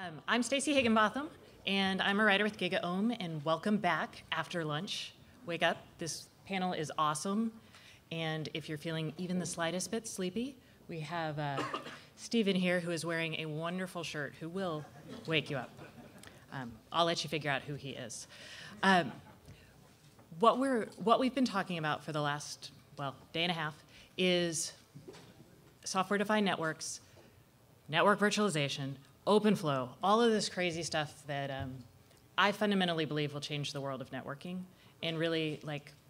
I'm Stacey Higginbotham, and I'm a writer with GigaOM, and welcome back after lunch. Wake up, this panel is awesome, and if you're feeling even the slightest bit sleepy, we have Stephen here who is wearing a wonderful shirt who will wake you up. I'll let you figure out who he is. What we've been talking about for the last, day and a half is software-defined networks, network virtualization, OpenFlow, all of this crazy stuff that I fundamentally believe will change the world of networking and really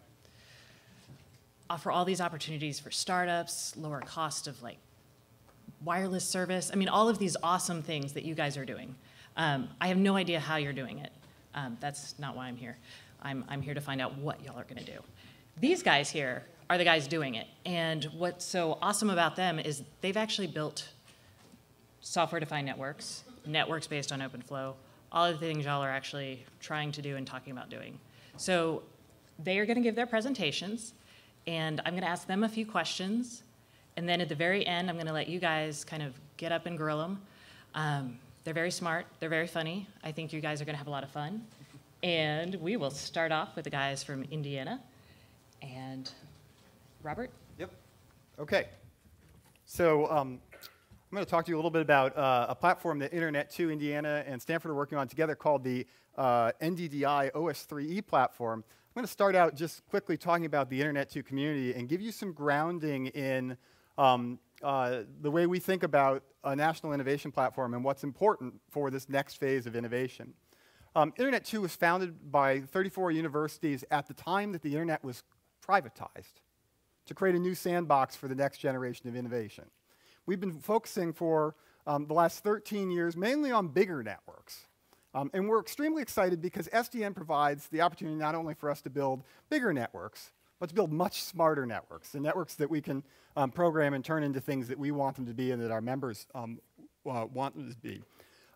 offer all these opportunities for startups, lower cost of wireless service. I mean, all of these awesome things that you guys are doing. I have no idea how you're doing it. That's not why I'm here. I'm here to find out what y'all are gonna do. These guys here are the guys doing it. And what's so awesome about them is they've actually built software-defined networks, networks based on OpenFlow, all of the things y'all are actually trying to do and talking about doing. So they are gonna give their presentations, and I'm gonna ask them a few questions, and then at the very end, I'm gonna let you guys kind of get up and grill them. They're very smart, they're very funny. I think you guys are gonna have a lot of fun. And we will start off with the guys from Indiana. And Robert? Yep. Okay. So I'm going to talk to you a little bit about a platform that Internet2 Indiana and Stanford are working on together called the NDDI OS3E platform. I'm going to start out just quickly talking about the Internet2 community and give you some grounding in the way we think about a national innovation platform and what's important for this next phase of innovation. Internet2 was founded by 34 universities at the time that the internet was privatized to create a new sandbox for the next generation of innovation. We've been focusing for the last 13 years mainly on bigger networks. And we're extremely excited because SDN provides the opportunity not only for us to build bigger networks, but to build much smarter networks, and networks that we can program and turn into things that we want them to be and that our members want them to be.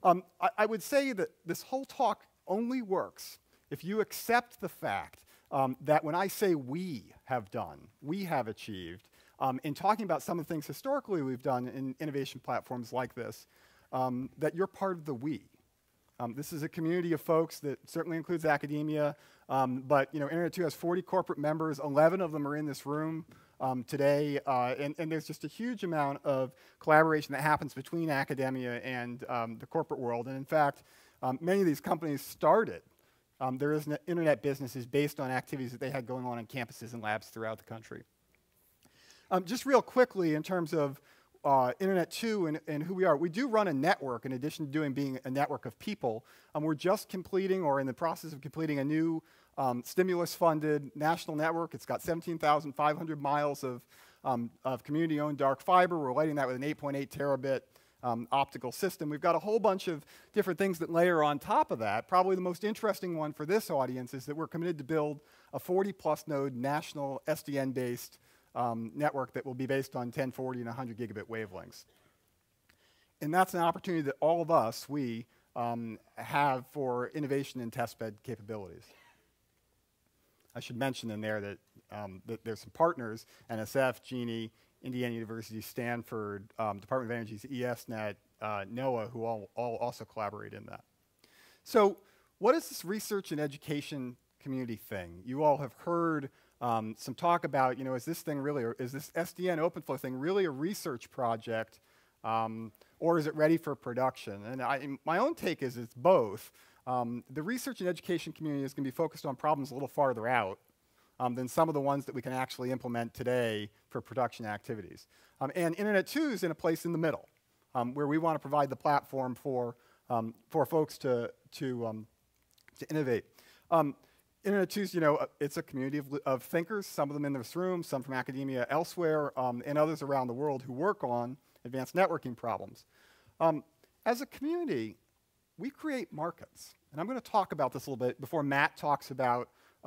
I would say that this whole talk only works if you accept the fact that when I say we have done, we have achieved, in talking about some of the things historically we've done in innovation platforms like this, that you're part of the we. This is a community of folks that certainly includes academia, but Internet2 has 40 corporate members, 11 of them are in this room today, and there's just a huge amount of collaboration that happens between academia and the corporate world. And in fact, many of these companies started their internet businesses based on activities that they had going on campuses and labs throughout the country. Just real quickly, in terms of Internet2 and who we do run a network in addition to being a network of people. We're just completing or in the process of completing a new stimulus-funded national network. It's got 17,500 miles of community-owned dark fiber. We're lighting that with an 8.8 terabit optical system. We've got a whole bunch of different things that layer on top of that. Probably the most interesting one for this audience is that we're committed to build a 40-plus node national SDN-based network that will be based on 1040 and 100 gigabit wavelengths. And that's an opportunity that all of us, we, have for innovation and testbed capabilities. I should mention in there that there's some partners, NSF, Genie, Indiana University, Stanford, Department of Energy's ESNet, NOAA, who all also collaborate in that. So what is this research and education community thing? You all have heard some talk about, is this thing really, or is this SDN OpenFlow thing really a research project, or is it ready for production? And my own take is it's both. The research and education community is going to be focused on problems a little farther out than some of the ones that we can actually implement today for production activities. And Internet2 is in a place in the middle, where we want to provide the platform for folks to innovate. Internet2's, it's a community of thinkers, some of them in this room, some from academia elsewhere, and others around the world who work on advanced networking problems. As a community, we create markets. And I'm going to talk about this a little bit before Matt talks about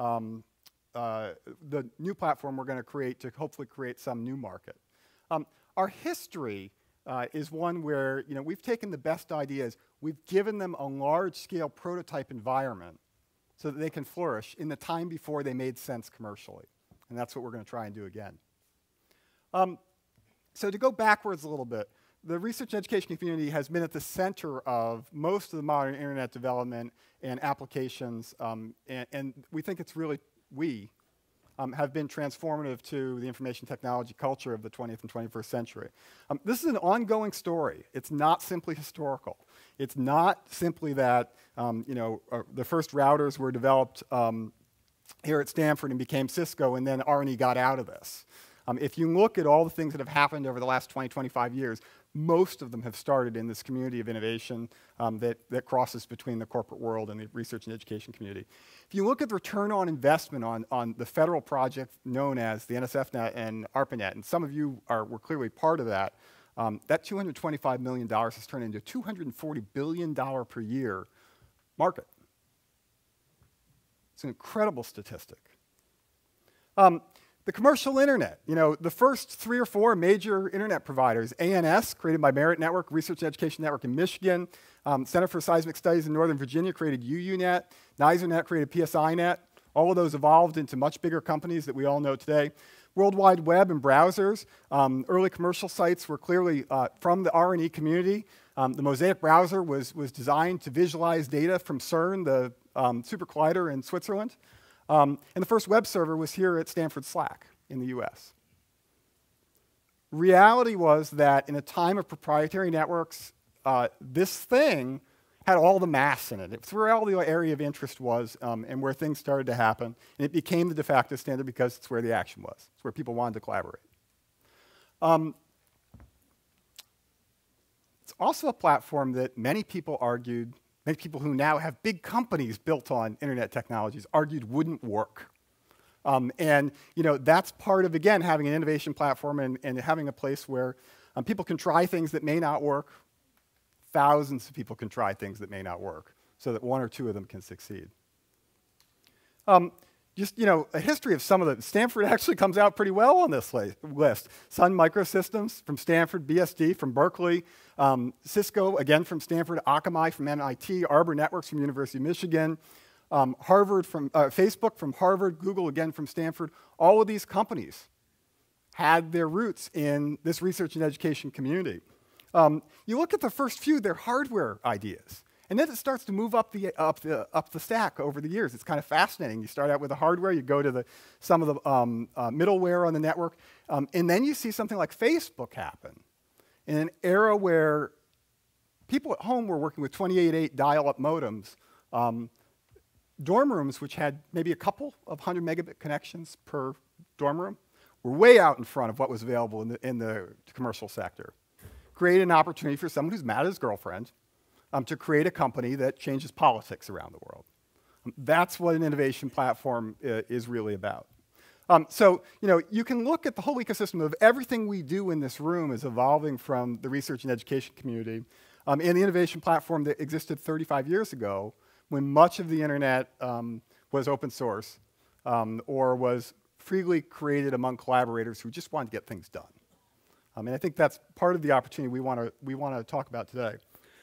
the new platform we're going to create to hopefully create some new market. Our history is one where we've taken the best ideas, we've given them a large-scale prototype environment so that they can flourish in the time before they made sense commercially. And that's what we're going to try and do again. So to go backwards a little bit, the research and education community has been at the center of most of the modern internet development and applications, and we think it's really, have been transformative to the information technology culture of the 20th and 21st century. This is an ongoing story. It's not simply historical. It's not simply that the first routers were developed here at Stanford and became Cisco, and then R&E got out of this. If you look at all the things that have happened over the last 20, 25 years, most of them have started in this community of innovation that crosses between the corporate world and the research and education community. If you look at the return on investment on the federal project known as the NSFNet and ARPANET, and some of you were clearly part of that, that $225 million has turned into a $240 billion per year market. It's an incredible statistic. The commercial internet, the first 3 or 4 major internet providers, ANS, created by Merit Network, Research and Education Network in Michigan, Center for Seismic Studies in Northern Virginia created UUNet, NYSERNet created PSINet. All of those evolved into much bigger companies that we all know today. World Wide Web and browsers, early commercial sites were clearly from the R&E community. The Mosaic browser was designed to visualize data from CERN, the super collider in Switzerland. And the first web server was here at Stanford SLAC in the US. Reality was that in a time of proprietary networks, this thing had all the mass in it. It's where all the area of interest was and where things started to happen. And it became the de facto standard because it's where the action was. It's where people wanted to collaborate. It's also a platform that many people argued, many people who now have big companies built on internet technologies argued wouldn't work. And that's part of, again, having an innovation platform and having a place where people can try things that may not work. Thousands of people can try things that may not work so that 1 or 2 of them can succeed. Just, a history of some of the, Stanford actually comes out pretty well on this list. Sun Microsystems from Stanford, BSD from Berkeley, Cisco, again from Stanford, Akamai from MIT, Arbor Networks from University of Michigan, Harvard from, Facebook from Harvard, Google again from Stanford. All of these companies had their roots in this research and education community. You look at the first few, they're hardware ideas. And then it starts to move up the stack over the years. It's kind of fascinating. You start out with the hardware, you go to some of the middleware on the network, and then you see something like Facebook happen in an era where people at home were working with 28.8 dial-up modems. Dorm rooms, which had maybe a couple of 100 megabit connections per dorm room, were way out in front of what was available in the commercial sector. Created an opportunity for someone who's mad at his girlfriend to create a company that changes politics around the world. That's what an innovation platform is really about. So, you can look at the whole ecosystem of everything we do in this room is evolving from the research and education community and the innovation platform that existed 35 years ago when much of the internet was open source or was freely created among collaborators who just wanted to get things done. And I think that's part of the opportunity we want to talk about today.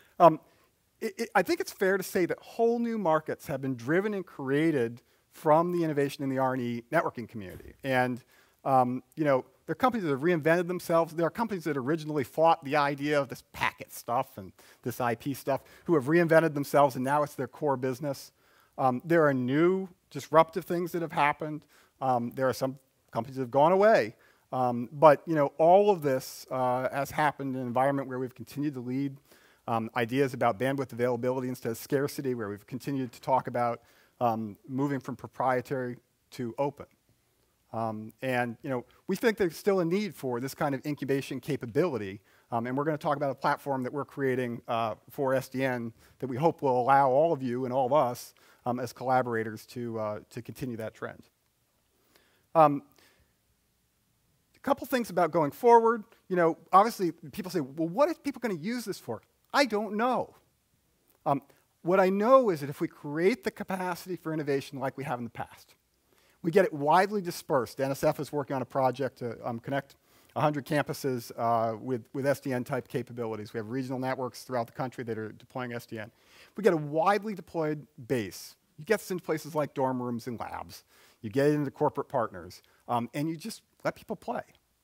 I think it's fair to say that whole new markets have been driven and created from the innovation in the R&E networking community. And there are companies that have reinvented themselves. There are companies that originally fought the idea of this packet stuff and this IP stuff who have reinvented themselves, and now it's their core business. There are new disruptive things that have happened. There are some companies that have gone away. But all of this has happened in an environment where we've continued to lead ideas about bandwidth availability instead of scarcity, where we've continued to talk about moving from proprietary to open. And we think there's still a need for this kind of incubation capability, and we're going to talk about a platform that we're creating for SDN that we hope will allow all of you and all of us as collaborators to continue that trend. A couple things about going forward. Obviously, people say, well, what are people going to use this for? I don't know. What I know is that if we create the capacity for innovation like we have in the past, we get it widely dispersed. NSF is working on a project to connect 100 campuses with SDN-type capabilities. We have regional networks throughout the country that are deploying SDN. We get a widely deployed base. You get this into places like dorm rooms and labs. You get it into corporate partners. And you just let people play.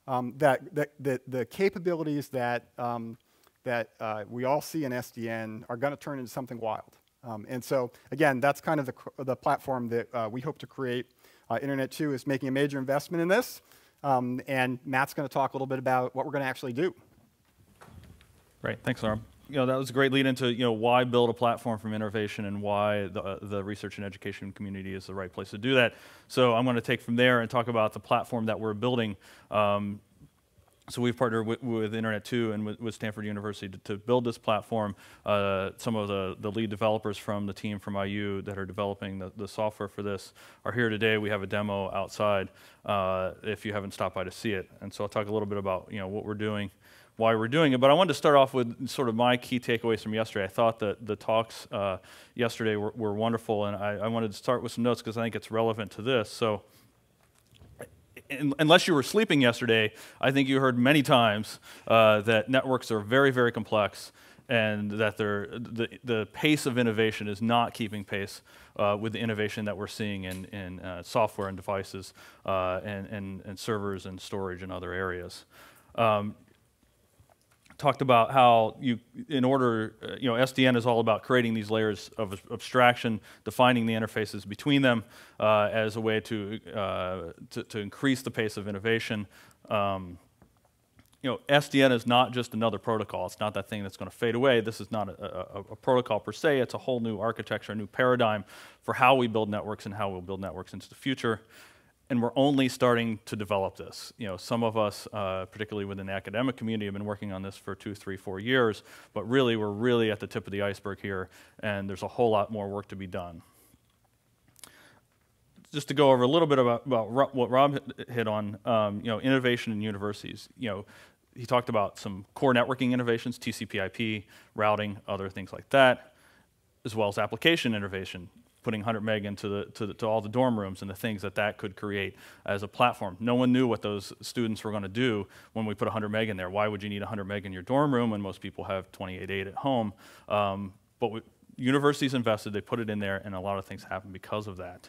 the capabilities that we all see in SDN are going to turn into something wild. And so, again, that's kind of the platform that we hope to create. Internet 2 is making a major investment in this, and Matt's going to talk a little bit about what we're going to actually do. Great, thanks, Norm. That was a great lead into why build a platform from innovation and why the research and education community is the right place to do that. So I'm going to take from there and talk about the platform that we're building. So we've partnered with Internet 2 and with Stanford University to build this platform. Some of the lead developers from the team from IU that are developing the software for this are here today. We have a demo outside if you haven't stopped by to see it. And so I'll talk a little bit about what we're doing, why we're doing it. But I wanted to start off with sort of my key takeaways from yesterday. I thought that the talks yesterday were wonderful, and I wanted to start with some notes because I think it's relevant to this. So, unless you were sleeping yesterday, I think you heard many times that networks are very, very complex, and that the pace of innovation is not keeping pace with the innovation that we're seeing in software and devices and servers and storage and other areas. Talked about how SDN is all about creating these layers of abstraction, defining the interfaces between them as a way to increase the pace of innovation. SDN is not just another protocol. It's not that thing that's going to fade away. This is not a protocol per se. It's a whole new architecture, a new paradigm for how we build networks and how we'll build networks into the future. And we're only starting to develop this. Some of us, particularly within the academic community, have been working on this for 2, 3, 4 years, but really, we're really at the tip of the iceberg here, and there's a whole lot more work to be done. Just to go over a little bit about what Rob hit on, innovation in universities. He talked about some core networking innovations, TCP/IP, routing, other things like that, as well as application innovation, putting 100 meg into all the dorm rooms and the things that could create as a platform. No one knew what those students were going to do when we put 100 meg in there. Why would you need 100 meg in your dorm room when most people have 28.8 at home? But universities invested, they put it in there, and a lot of things happened because of that.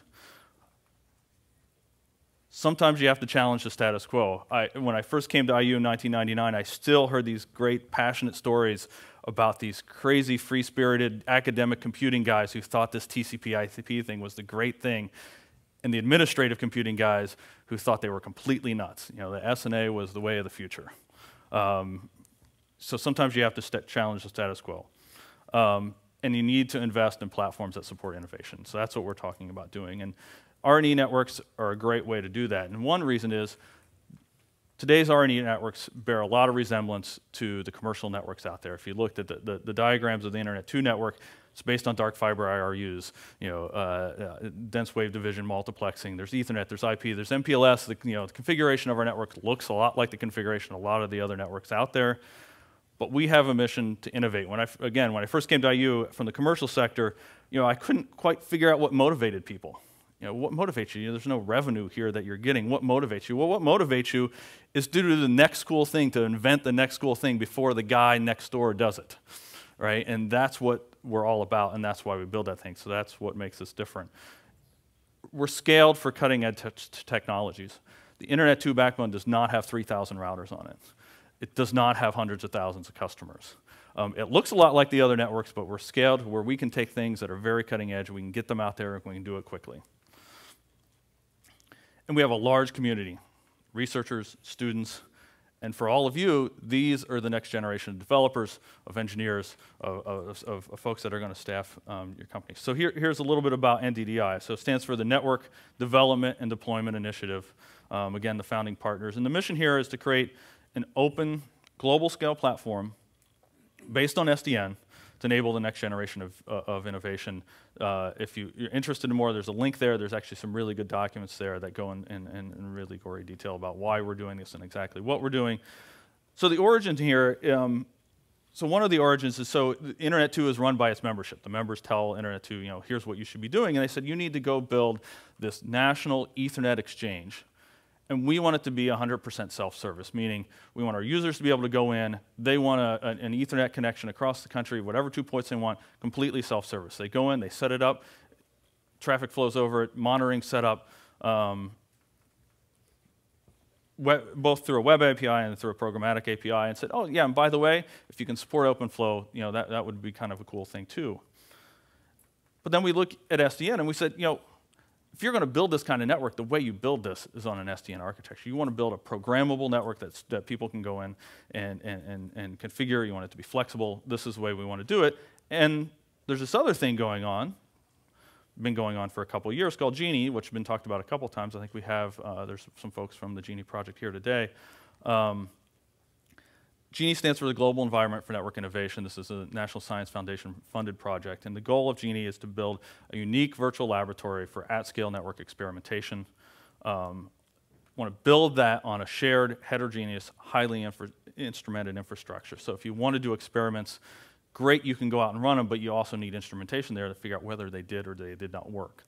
Sometimes you have to challenge the status quo. When I first came to IU in 1999, I still heard these great, passionate stories about these crazy, free-spirited academic computing guys who thought this TCP/IP thing was the great thing, and the administrative computing guys who thought they were completely nuts. The SNA was the way of the future. So sometimes you have to challenge the status quo. And you need to invest in platforms that support innovation. So that's what we're talking about doing. And R&E networks are a great way to do that. And one reason is today's R&E networks bear a lot of resemblance to the commercial networks out there. If you looked at the diagrams of the Internet 2 network, it's based on dark fiber IRUs, dense wave division multiplexing. There's Ethernet, there's IP, there's MPLS. The configuration of our network looks a lot like the configuration of a lot of the other networks out there. But we have a mission to innovate. When I first came to IU from the commercial sector, I couldn't quite figure out what motivated people. What motivates you? There's no revenue here that you're getting. What motivates you? Well, what motivates you is to do the next cool thing, to invent the next cool thing before the guy next door does it, right? And that's what we're all about, and that's why we build that thing. So that's what makes us different. We're scaled for cutting-edge technologies. The Internet 2 backbone does not have 3,000 routers on it. It does not have hundreds of thousands of customers. It looks a lot like the other networks, but we're scaled where we can take things that are very cutting edge, we can get them out there, and we can do it quickly. And we have a large community, researchers, students, and for all of you, these are the next generation of developers, of engineers, of folks that are going to staff your company. So here's a little bit about NDDI. So it stands for the Network Development and Deployment Initiative. Again, the founding partners. And the mission here is to create an open, global scale platform based on SDN to enable the next generation of innovation. If you're interested in more, there's a link there. There's actually some really good documents there that go in really gory detail about why we're doing this and exactly what we're doing. So the origin here, so one of the origins is, so Internet 2 is run by its membership. The members tell Internet 2, here's what you should be doing. And they said, you need to go build this national Ethernet exchange. And we want it to be 100% self-service, meaning we want our users to be able to go in, they want an Ethernet connection across the country, whatever 2 points they want, completely self-service. They go in, they set it up, traffic flows over it, monitoring set up, both through a web API and through a programmatic API, and said, oh yeah, and by the way, if you can support OpenFlow, that would be kind of a cool thing too. But then we look at SDN and we said, if you're going to build this kind of network, the way you build this is on an SDN architecture. You want to build a programmable network that people can go in and configure. You want it to be flexible. This is the way we want to do it. And there's this other thing going on, been going on for a couple of years, called Genie, which has been talked about a couple of times. I think we have, there's some folks from the Genie project here today. Genie stands for the Global Environment for Network Innovation. This is a National Science Foundation funded project, and the goal of Genie is to build a unique virtual laboratory for at-scale network experimentation. Want to build that on a shared, heterogeneous, highly instrumented infrastructure. So if you want to do experiments, great, you can go out and run them, but you also need instrumentation there to figure out whether they did or they did not work.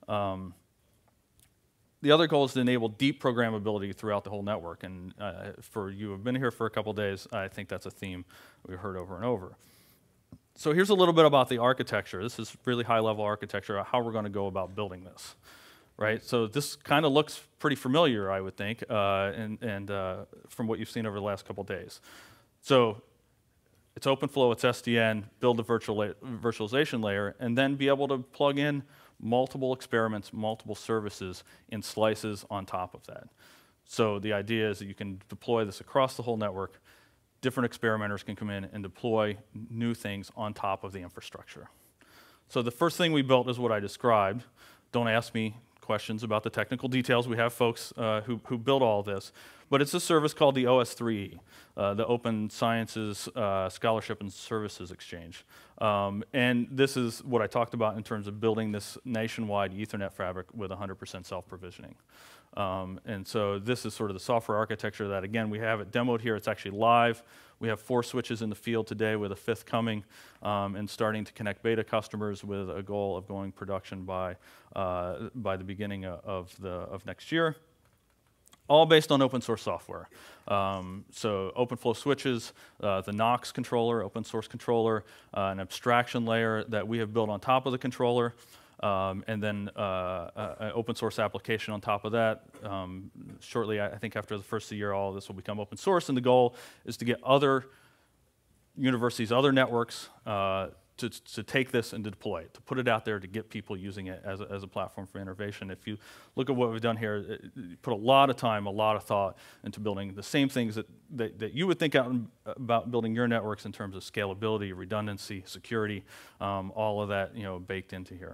The other goal is to enable deep programmability throughout the whole network, and for you who have been here for a couple days, I think that's a theme we've heard over and over. So here's a little bit about the architecture. This is really high-level architecture, how we're going to go about building this, right? So this kind of looks pretty familiar, I would think, and from what you've seen over the last couple days. So it's OpenFlow, it's SDN, build the virtualization layer, and then be able to plug in multiple experiments, multiple services in slices on top of that. So the idea is that you can deploy this across the whole network. Different experimenters can come in and deploy new things on top of the infrastructure. So the first thing we built is what I described. Don't ask me questions about the technical details. We have folks who build all this. But it's a service called the OS3E, the Open Sciences Scholarship and Services Exchange. And this is what I talked about in terms of building this nationwide Ethernet fabric with 100% self-provisioning. And so this is sort of the software architecture that, again, we have it demoed here. It's actually live. We have 4 switches in the field today with a 5th coming, and starting to connect beta customers with a goal of going production by the beginning of next year. All based on open source software. So OpenFlow switches, the Knox controller, open source controller, an abstraction layer that we have built on top of the controller, and then an open source application on top of that. Shortly, I think after the first of the year, all of this will become open source, and the goal is to get other universities, other networks, to take this and to deploy it, to put it out there, to get people using it as a platform for innovation. If you look at what we've done here, put a lot of time, a lot of thought into building the same things that you would think about building your networks in terms of scalability, redundancy, security, all of that baked into here.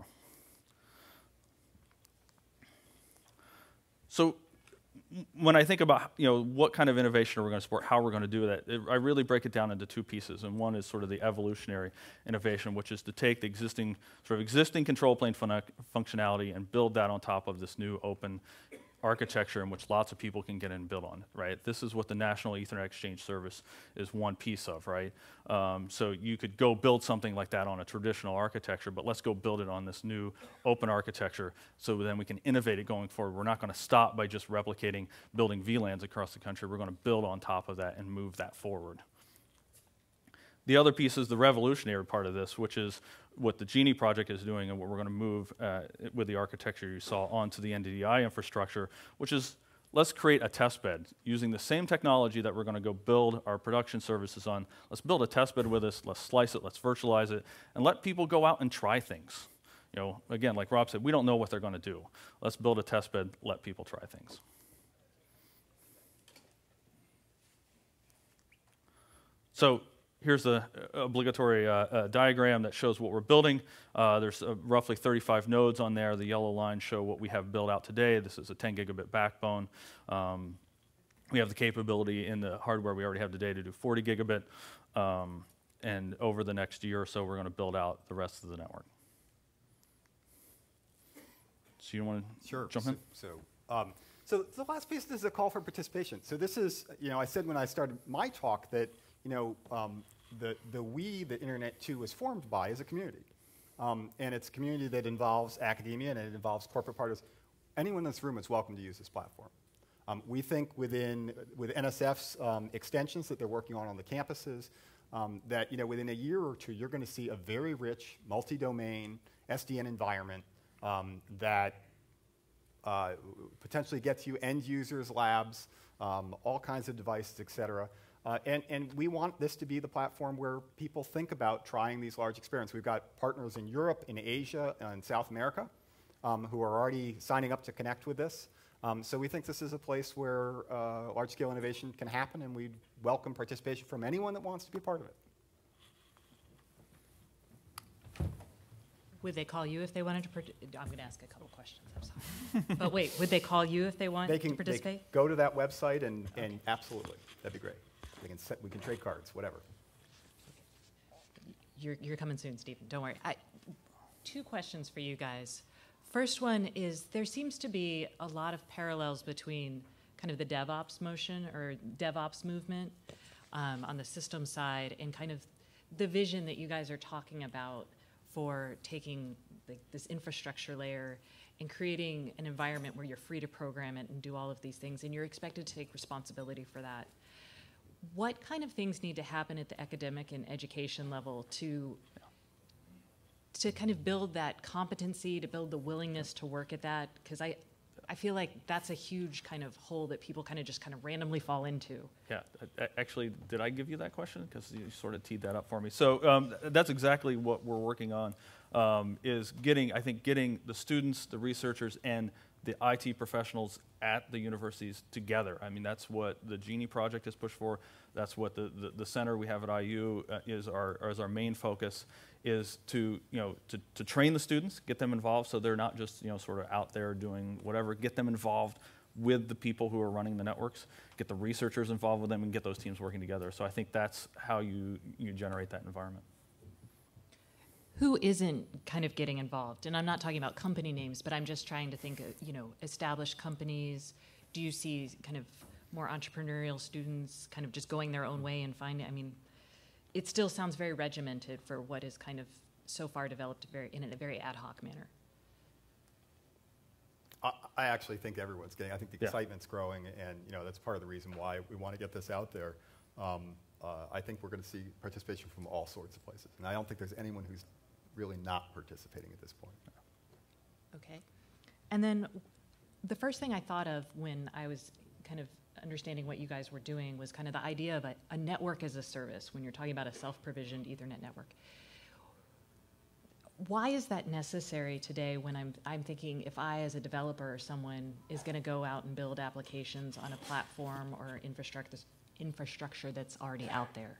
So when I think about what kind of innovation we're going to support, how we're going to do that, I really break it down into 2 pieces. And one is sort of the evolutionary innovation, which is to take the existing control plane functionality and build that on top of this new open architecture in which lots of people can get in and build on, right? This is what the National Ethernet Exchange Service is one piece of, right? So you could go build something like that on a traditional architecture, but let's go build it on this new open architecture so then we can innovate it going forward. We're not going to stop by just replicating building VLANs across the country. We're going to build on top of that and move that forward. The other piece is the revolutionary part of this, which is what the Genie project is doing and what we're going to move with the architecture you saw onto the NDDI infrastructure, which is let's create a test bed using the same technology that we're going to go build our production services on. Let's build a test bed with us, let's slice it, let's virtualize it, and let people go out and try things. Again, like Rob said, we don't know what they're going to do. Let's build a test bed, let people try things. So here's the obligatory diagram that shows what we're building. There's roughly 35 nodes on there. The yellow lines show what we have built out today. This is a 10 gigabit backbone. We have the capability in the hardware we already have today to do 40 gigabit. And over the next year or so, we're going to build out the rest of the network. So you want to jump in? So the last piece is a call for participation. So this is, I said when I started my talk that, the we, the Internet 2 was formed by is a community. And it's a community that involves academia and it involves corporate partners. Anyone in this room is welcome to use this platform. We think with NSF's extensions that they're working on the campuses, that within a year or 2, you're going to see a very rich, multi-domain SDN environment that potentially gets you end users, labs, all kinds of devices, et cetera. And we want this to be the platform where people think about trying these large experiments. We've got partners in Europe, in Asia, and South America who are already signing up to connect with this. So we think this is a place where large-scale innovation can happen, and we welcome participation from anyone that wants to be a part of it. Would they call you if they wanted to I'm going to ask a couple questions, I'm sorry. But wait, would they call you if they want to participate? They can go to that website and absolutely, that'd be great. We can trade cards, whatever. You're coming soon, Stephen, don't worry. Two questions for you guys. First one is, there seems to be a lot of parallels between kind of the DevOps motion or DevOps movement on the system side and kind of the vision that you guys are talking about for taking this infrastructure layer and creating an environment where you're free to program it and do all of these things, and you're expected to take responsibility for that. What kind of things need to happen at the academic and education level to kind of build that competency, to build the willingness to work at that? Because I feel like that's a huge kind of hole that people kind of randomly fall into. Yeah, actually, did I give you that question? Because you sort of teed that up for me. So that's exactly what we're working on, is getting the students, the researchers, and the IT professionals at the universities together. I mean, that's what the Genie project is pushed for. That's what the center we have at IU is our main focus, is to train the students, get them involved, so they're not just sort of out there doing whatever. Get them involved with the people who are running the networks, get the researchers involved with them, and get those teams working together. So I think that's how you generate that environment. Who isn't kind of getting involved? And I'm not talking about company names, but I'm just trying to think of, established companies. Do you see kind of more entrepreneurial students kind of just going their own way and finding, I mean, it still sounds very regimented for what is kind of so far developed in a very ad hoc manner. I actually think everyone's getting, I think the excitement's growing, and that's part of the reason why we want to get this out there. I think we're going to see participation from all sorts of places, and I don't think there's anyone who's really not participating at this point. Okay. And then the first thing I thought of when I was kind of understanding what you guys were doing was kind of the idea of a network as a service when you're talking about a self-provisioned Ethernet network. Why is that necessary today when I'm thinking if I, as a developer or someone, is going to go out and build applications on a platform or infrastructure that's already out there?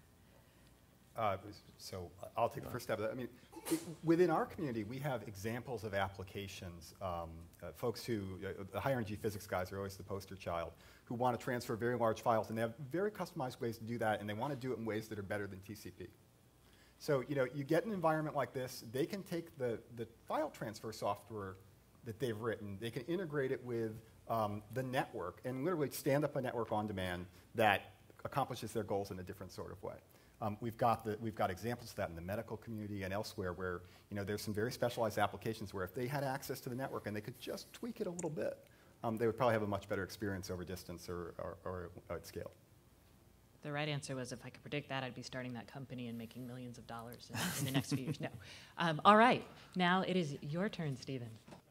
So I'll take the first step of that. I mean, within our community, we have examples of applications. Folks who, the higher energy physics guys are always the poster child, who want to transfer very large files, and they have very customized ways to do that, and they want to do it in ways that are better than TCP. So you get an environment like this, they can take the file transfer software that they've written, they can integrate it with the network, and literally stand up a network on demand that accomplishes their goals in a different sort of way. We've got examples of that in the medical community and elsewhere where there's some very specialized applications where if they had access to the network and they could just tweak it a little bit, they would probably have a much better experience over distance or at scale. The right answer was, if I could predict that, I'd be starting that company and making millions of dollars in the next few years. No. All right. Now it is your turn, Stephen.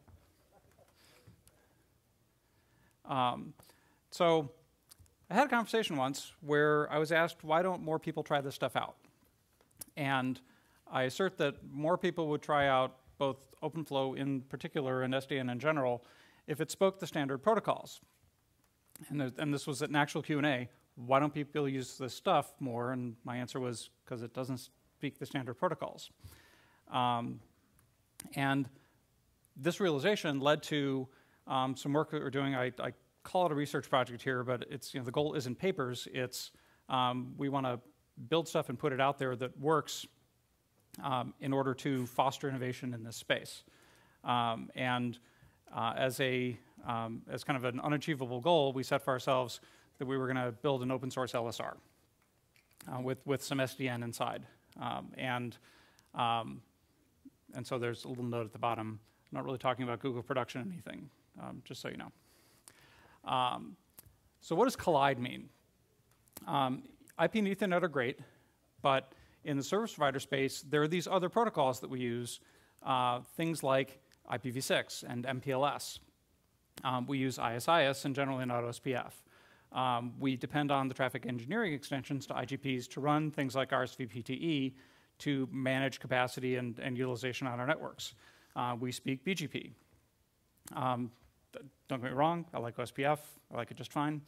So I had a conversation once where I was asked, why don't more people try this stuff out? And I assert that more people would try out both OpenFlow in particular and SDN in general if it spoke the standard protocols. And this was an actual Q&A. Why don't people use this stuff more? And my answer was, because it doesn't speak the standard protocols. And this realization led to some work that we're doing. I call it a research project here, but it's the goal isn't papers. It's we want to build stuff and put it out there that works in order to foster innovation in this space. As kind of an unachievable goal, we set for ourselves that we were going to build an open source LSR with some SDN inside. And so there's a little note at the bottom. I'm not really talking about Google production or anything, just so you know. So what does collide mean? IP and Ethernet are great, but in the service provider space, there are these other protocols that we use, things like IPv6 and MPLS. We use ISIS and generally not OSPF. We depend on the traffic engineering extensions to IGPs to run things like RSVPTE to manage capacity and utilization on our networks. We speak BGP. Don't get me wrong, I like OSPF, I like it just fine.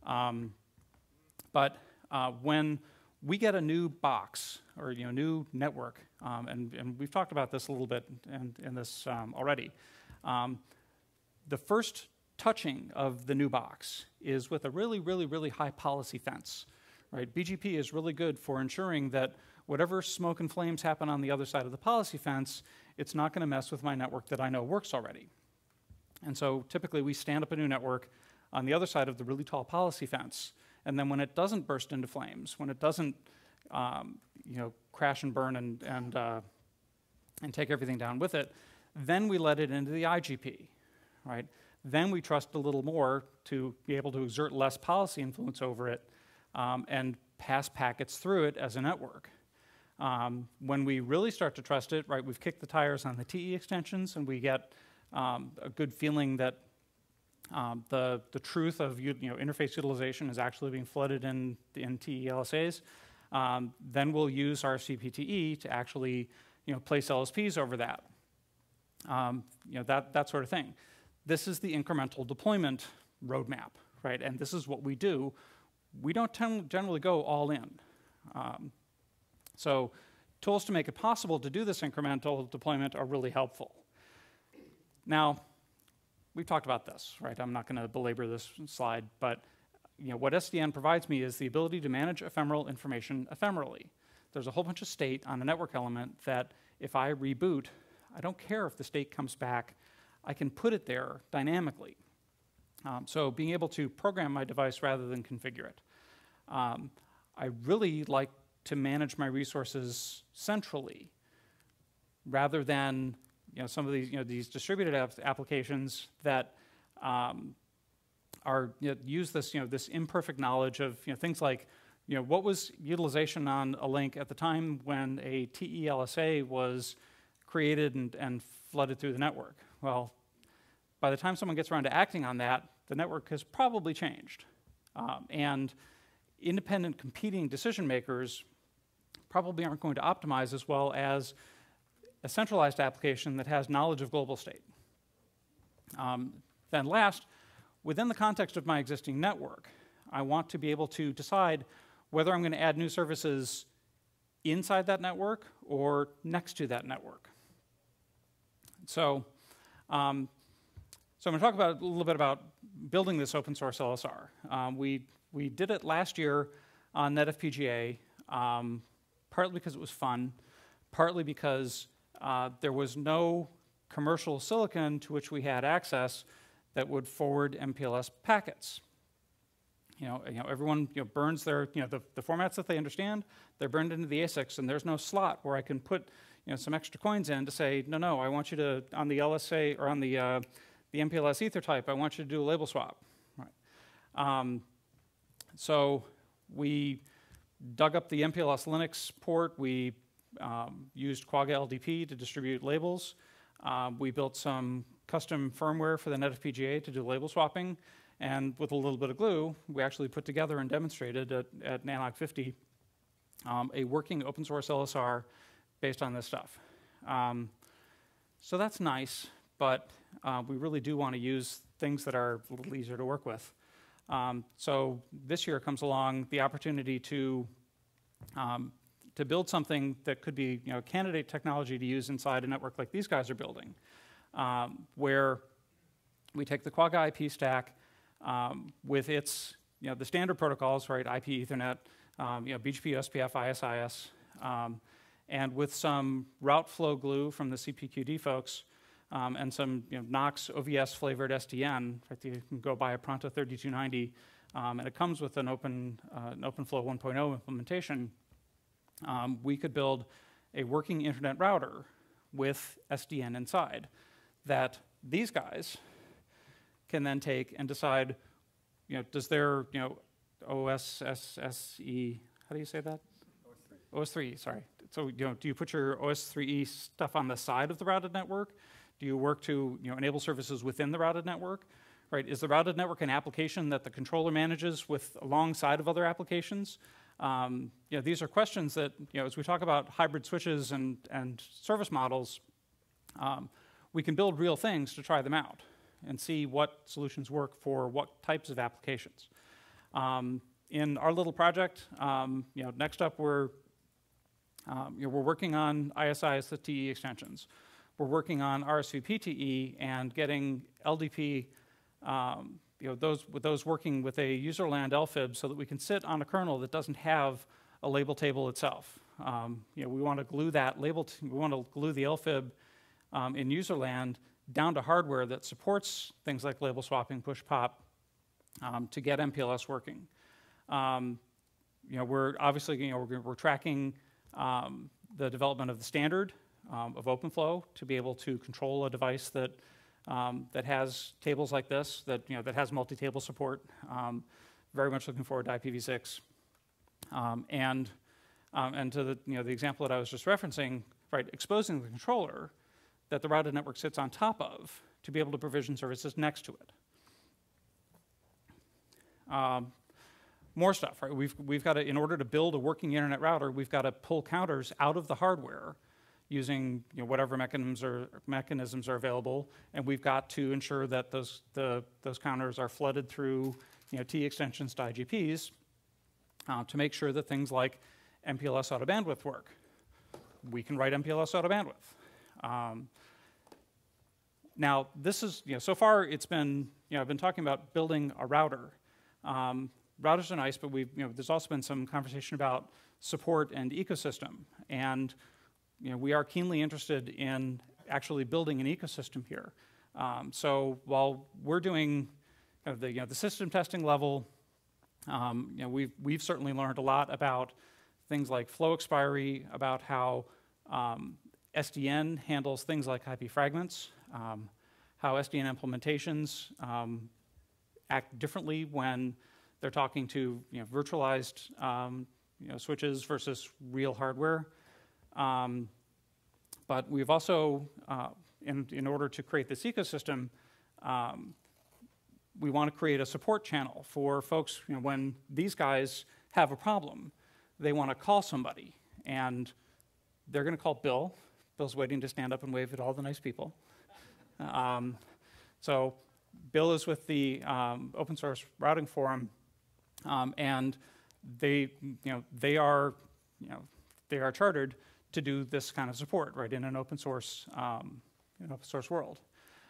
But when we get a new box or new network, and we've talked about this a little bit in this already, the first touching of the new box is with a really, really, really high policy fence, right? BGP is really good for ensuring that whatever smoke and flames happen on the other side of the policy fence, it's not going to mess with my network that I know works already. And so typically we stand up a new network on the other side of the really tall policy fence, and then when it doesn't burst into flames, when it doesn't crash and burn and take everything down with it, then we let it into the IGP, right? Then we trust a little more to be able to exert less policy influence over it and pass packets through it as a network. When we really start to trust it, right, we've kicked the tires on the TE extensions, and we get a good feeling that the truth of interface utilization is actually being flooded in TE LSAs. Then we'll use our CPTE to actually place LSPs over that. That sort of thing. This is the incremental deployment roadmap, right? And this is what we do. We don't generally go all in. So tools to make it possible to do this incremental deployment are really helpful. Now, we've talked about this, right? I'm not going to belabor this slide, but what SDN provides me is the ability to manage ephemeral information ephemerally. There's a whole bunch of state on a network element that if I reboot, I don't care if the state comes back. I can put it there dynamically. So being able to program my device rather than configure it. I really like to manage my resources centrally rather than some of these distributed applications that use this this imperfect knowledge of things like what was utilization on a link at the time when a TE LSA was created and flooded through the network. Well, by the time someone gets around to acting on that, the network has probably changed, and independent competing decision makers probably aren't going to optimize as well as a centralized application that has knowledge of global state. Then last, within the context of my existing network, I want to be able to decide whether I'm going to add new services inside that network or next to that network. So, I'm going to talk a little bit about building this open source LSR. We did it last year on NetFPGA, partly because it was fun, partly because there was no commercial silicon to which we had access that would forward MPLS packets. Everyone burns their the formats that they understand. They're burned into the ASICs, and there's no slot where I can put some extra coins in to say no. I want you to on the LSA or on the MPLS ether type. I want you to do a label swap. Right. So we dug up the MPLS Linux port. We used Quagga LDP to distribute labels. We built some custom firmware for the NetFPGA to do label swapping. And with a little bit of glue, we actually put together and demonstrated at Nanog 50 a working open source LSR based on this stuff. So that's nice, but we really do want to use things that are a little easier to work with. So this year comes along the opportunity to build something that could be candidate technology to use inside a network like these guys are building, where we take the Quagga IP stack with its the standard protocols, right? IP, Ethernet, BGP, OSPF, ISIS, and with some route flow glue from the CPQD folks, and some Knox OVS flavored SDN. Right, you can go buy a Pronto 3290, and it comes with an OpenFlow 1.0 implementation. We could build a working internet router with SDN inside that these guys can then take and decide, does their, OSSE, how do you say that? OS3, sorry. So, do you put your OS3E stuff on the side of the routed network? Do you work to, enable services within the routed network? right? Is the routed network an application that the controller manages with alongside of other applications? These are questions that, as we talk about hybrid switches and service models, we can build real things to try them out and see what solutions work for what types of applications. In our little project, next up we're working on ISI-STE extensions. We're working on RSVP-TE and getting LDP, those working with a userland LFIB so that we can sit on a kernel that doesn't have a label table itself. We want to glue that label, we want to glue the LFIB in userland down to hardware that supports things like label swapping, push pop, to get MPLS working. We're obviously, we're tracking the development of the standard of OpenFlow to be able to control a device that that has tables like this, that that has multi-table support. Very much looking forward to IPv6, and to the example that I was just referencing, right? Exposing the controller that the routed network sits on top of to be able to provision services next to it. More stuff, right? We've got to, in order to build a working internet router, we've got to pull counters out of the hardware using whatever mechanisms are available, and we've got to ensure that those counters are flooded through T extensions to IGPs to make sure that things like MPLS auto bandwidth work. We can write MPLS auto bandwidth. Now, this is so far it's been I've been talking about building a router. Routers are nice, but there's also been some conversation about support and ecosystem, and we are keenly interested in actually building an ecosystem here. So while we're doing the system testing level, we've certainly learned a lot about things like flow expiry, about how SDN handles things like IP fragments, how SDN implementations act differently when they're talking to virtualized switches versus real hardware. But we've also, in order to create this ecosystem, we want to create a support channel for folks. When these guys have a problem, they want to call somebody, and they're going to call Bill. Bill's waiting to stand up and wave at all the nice people. So Bill is with the Open Source Routing Forum, and they are chartered to do this kind of support, right, in an open source world.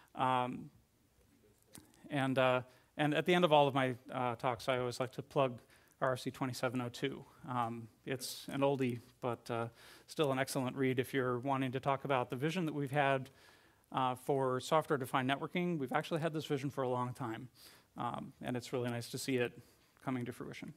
And at the end of all of my talks, I always like to plug RFC 2702. It's an oldie, but still an excellent read if you're wanting to talk about the vision that we've had for software-defined networking. We've actually had this vision for a long time, and it's really nice to see it coming to fruition.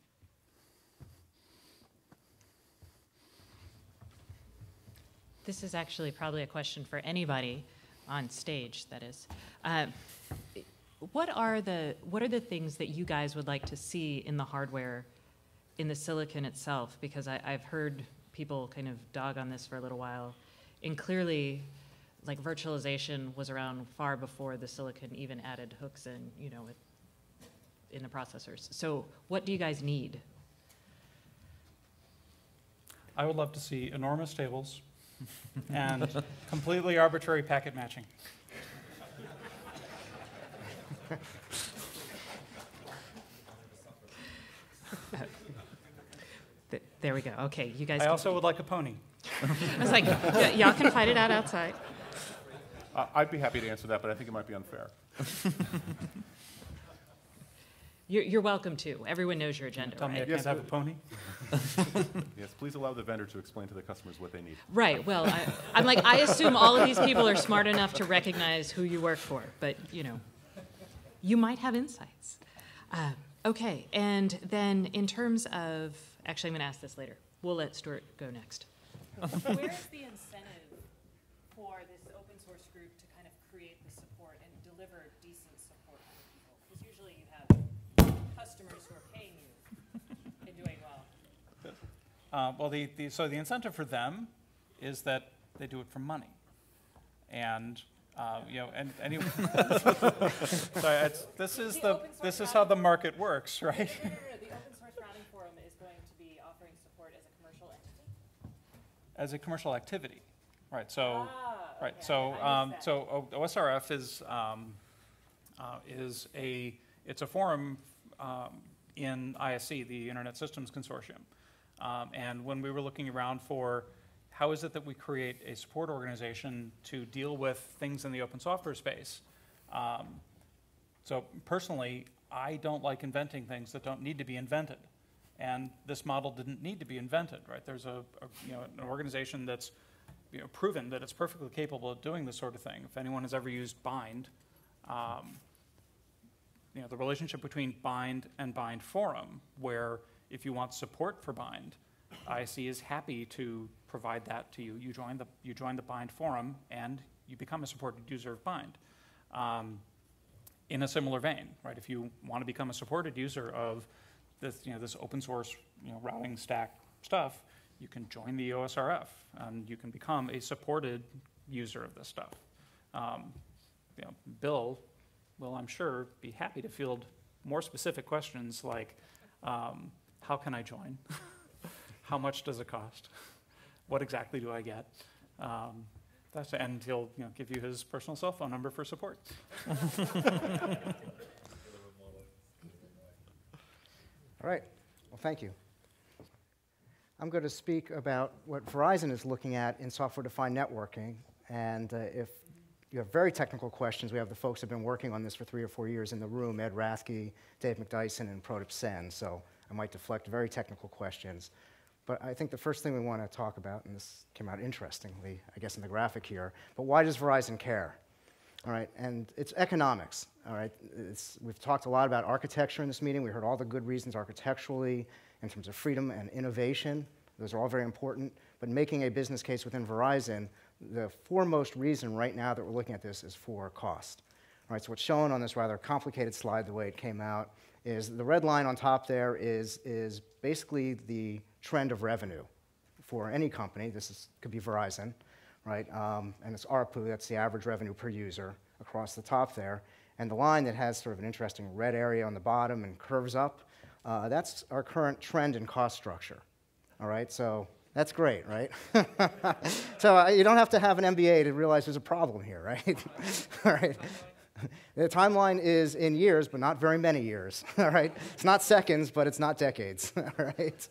This is actually probably a question for anybody on stage, that is. What are the things that you guys would like to see in the hardware, in the silicon itself? Because I've heard people kind of dog on this for a little while, and clearly, like, virtualization was around far before the silicon even added hooks in, in the processors. So what do you guys need? I would love to see enormous tables and completely arbitrary packet matching. There we go. Okay, you guys. I also would like a pony. I was like, y'all can fight it out outside. I'd be happy to answer that, but I think it might be unfair. You're welcome to. Everyone knows your agenda, Tell me I right? can't have a pony? Yes, please allow the vendor to explain to the customers what they need. Right. Well, I'm like, I assume all of these people are smart enough to recognize who you work for, but you might have insights. Okay, and then in terms of, actually, I'm going to ask this later. We'll let Stuart go next. Where's the incentive for this open source group to kind of create the support and deliver decent support to people? Because usually you have customers who are paying you and doing well. So the incentive for them is that they do it for money. And And anyway, sorry, this is how the market works, right? No, the Open Source Routing Forum is going to be offering support as a commercial entity? As a commercial activity, right? So, right. Okay, So, I missed that. so OSRF it's a forum in ISC, the Internet Systems Consortium, and when we were looking around for how is it that we create a support organization to deal with things in the open software space. So personally, I don't like inventing things that don't need to be invented. And this model didn't need to be invented, right? There's an organization that's proven that it's perfectly capable of doing this sort of thing. If anyone has ever used Bind, the relationship between Bind and Bind Forum, where if you want support for Bind, ISC is happy to provide that to you. You join the Bind forum and you become a supported user of Bind. In a similar vein, right? If you want to become a supported user of this, this open source, routing stack stuff, you can join the OSRF and you can become a supported user of this stuff. Bill will, I'm sure, be happy to field more specific questions like, how can I join? How much does it cost? What exactly do I get? And he'll give you his personal cell phone number for support. All right. Well, thank you. I'm going to speak about what Verizon is looking at in software-defined networking. And if you have very technical questions, we have the folks who have been working on this for 3 or 4 years in the room, Ed Rathke, Dave McDyson, and Prodip Sen. So I might deflect very technical questions. But I think the first thing we want to talk about, and this came out interestingly, I guess, in the graphic here, but why does Verizon care? All right, and it's economics. All right, we've talked a lot about architecture in this meeting. We heard all the good reasons architecturally, in terms of freedom and innovation. Those are all very important. But making a business case within Verizon, the foremost reason right now that we're looking at this is for cost. All right, so what's shown on this rather complicated slide, the way it came out, is the red line on top there is basically the trend of revenue for any company. This could be Verizon, right? And it's ARPU, that's the average revenue per user across the top there. And the line that has sort of an interesting red area on the bottom and curves up, that's our current trend in cost structure. All right, so that's great, right? So you don't have to have an MBA to realize there's a problem here, right? All right. The timeline is in years, but not very many years, all right? It's not seconds, but it's not decades, all right?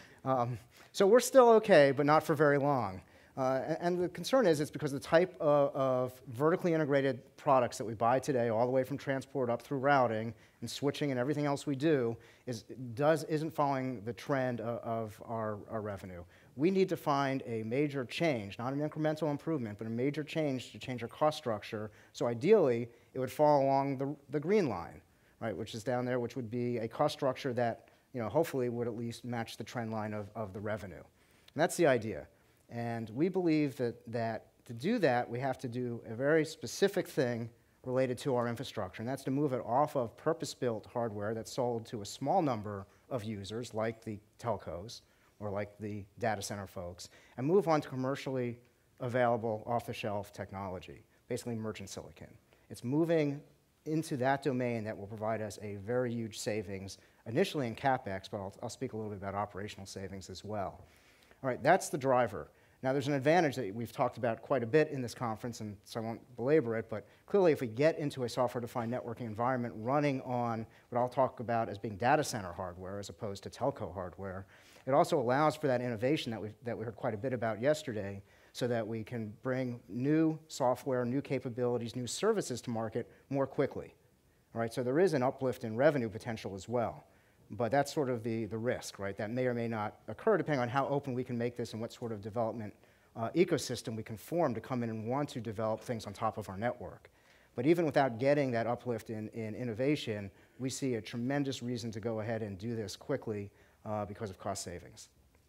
So we're still okay, but not for very long. And the concern is it's because the type of vertically integrated products that we buy today, all the way from transport up through routing and switching and everything else we do, isn't following the trend of our revenue. We need to find a major change, not an incremental improvement, but a major change to change our cost structure. So ideally, it would fall along the green line, right, which is down there, which would be a cost structure that hopefully would at least match the trend line of the revenue. And that's the idea. And we believe that to do that, we have to do a very specific thing related to our infrastructure, and that's to move it off of purpose-built hardware that's sold to a small number of users, like the telcos or like the data center folks, and move on to commercially available off-the-shelf technology, basically merchant silicon. It's moving into that domain that will provide us a very huge savings, initially in CapEx, but I'll speak a little bit about operational savings as well. All right, that's the driver. Now, there's an advantage that we've talked about quite a bit in this conference, and so I won't belabor it, but clearly if we get into a software-defined networking environment running on what I'll talk about as being data center hardware as opposed to telco hardware, it also allows for that innovation that we heard quite a bit about yesterday, so that we can bring new software, new capabilities, new services to market more quickly. All right, so there is an uplift in revenue potential as well. But that's sort of the risk, right? That may or may not occur depending on how open we can make this and what sort of development ecosystem we can form to come in and want to develop things on top of our network. But even without getting that uplift in innovation, we see a tremendous reason to go ahead and do this quickly because of cost savings.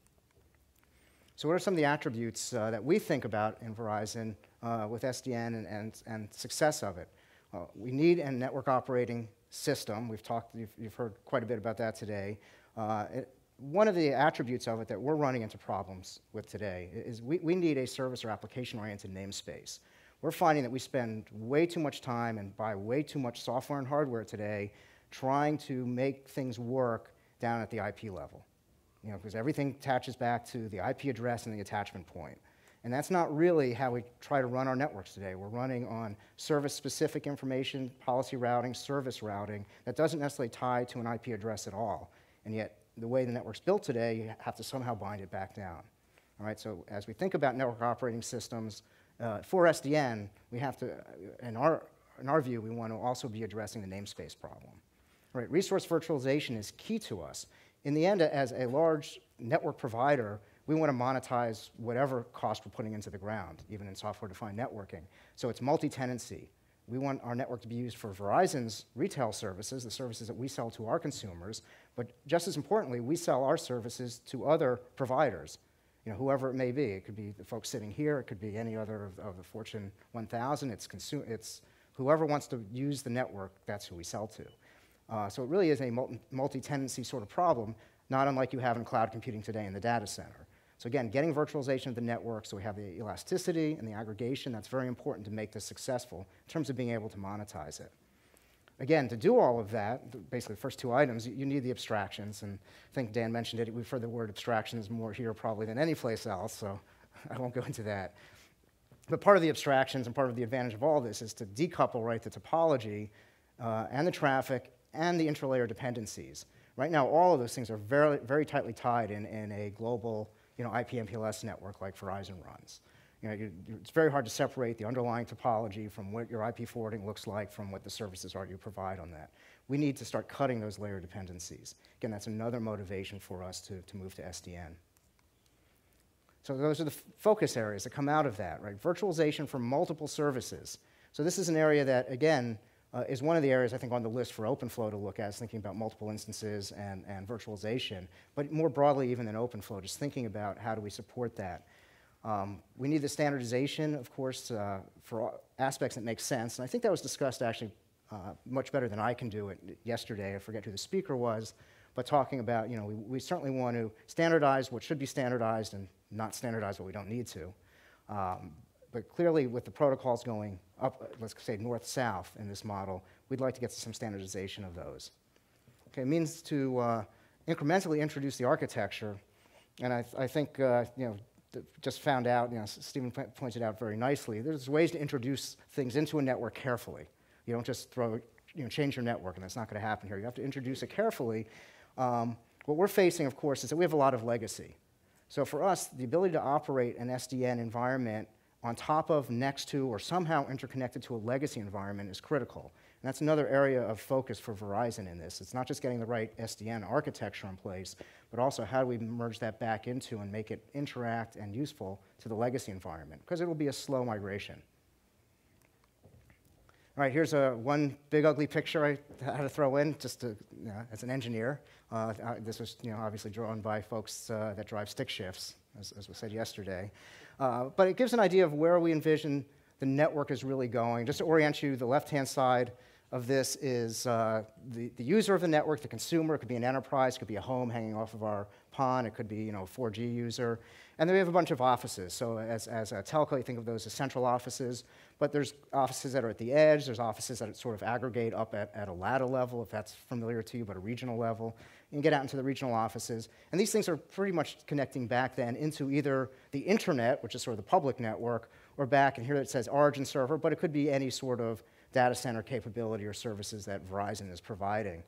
So what are some of the attributes that we think about in Verizon with SDN and success of it? We need a network operating system. You've heard quite a bit about that today. One of the attributes of it that we're running into problems with today is we need a service or application-oriented namespace. We're finding that we spend way too much time and buy way too much software and hardware today trying to make things work down at the IP level. Because everything attaches back to the IP address and the attachment point. And that's not really how we try to run our networks today. We're running on service-specific information, policy routing, service routing, that doesn't necessarily tie to an IP address at all. And yet, the way the network's built today, you have to somehow bind it back down. All right, so as we think about network operating systems, for SDN, we have to, in our view, we want to also be addressing the namespace problem. All right, resource virtualization is key to us. In the end, as a large network provider, we want to monetize whatever cost we're putting into the ground, even in software-defined networking. So it's multi-tenancy. We want our network to be used for Verizon's retail services, the services that we sell to our consumers, but just as importantly, we sell our services to other providers, whoever it may be. It could be the folks sitting here, it could be any other of the Fortune 1000, it's whoever wants to use the network, that's who we sell to. So it really is a multi-tenancy sort of problem, not unlike you have in cloud computing today in the data center. So again, getting virtualization of the network so we have the elasticity and the aggregation, that's very important to make this successful in terms of being able to monetize it. Again, to do all of that, basically the first two items, you need the abstractions, and I think Dan mentioned it. We've heard the word abstractions more here probably than any place else, so I won't go into that. But part of the abstractions and part of the advantage of all this is to decouple, right, the topology and the traffic and the interlayer dependencies. Right now, all of those things are very, very tightly tied in a global IP MPLS network like Verizon runs. It's very hard to separate the underlying topology from what your IP forwarding looks like from what the services are you provide on that. We need to start cutting those layer dependencies. Again, that's another motivation for us to move to SDN. So those are the focus areas that come out of that, right? Virtualization for multiple services. So this is an area that, again, is one of the areas I think on the list for OpenFlow to look at, is thinking about multiple instances and virtualization, but more broadly even than OpenFlow, just thinking about how do we support that. We need the standardization, of course, for aspects that make sense, and I think that was discussed actually much better than I can do it yesterday. I forget who the speaker was, but talking about, we certainly want to standardize what should be standardized and not standardize what we don't need to. But clearly, with the protocols going up, let's say north-south in this model, we'd like to get some standardization of those. Okay, it means to incrementally introduce the architecture, and I think, just found out, Stephen pointed out very nicely, there's ways to introduce things into a network carefully. You don't just change your network, and that's not going to happen here. You have to introduce it carefully. What we're facing, of course, is that we have a lot of legacy. So for us, the ability to operate an SDN environment on top of, next to, or somehow interconnected to a legacy environment is critical. And that's another area of focus for Verizon in this. It's not just getting the right SDN architecture in place, but also how do we merge that back into and make it interact and useful to the legacy environment, because it will be a slow migration. All right, here's one big ugly picture I had to throw in just to, as an engineer. This was obviously drawn by folks that drive stick shifts, as was said yesterday. But it gives an idea of where we envision the network is really going. Just to orient you, the left-hand side of this is the user of the network, the consumer. It could be an enterprise, it could be a home hanging off of our PON, it could be a 4G user. And then we have a bunch of offices. So as a telco, you think of those as central offices, but there's offices that are at the edge, there's offices that sort of aggregate up at a ladder level, if that's familiar to you, but a regional level. You can get out into the regional offices. And these things are pretty much connecting back then into either the internet, which is sort of the public network, or back, and here it says origin server, but it could be any sort of data center capability or services that Verizon is providing.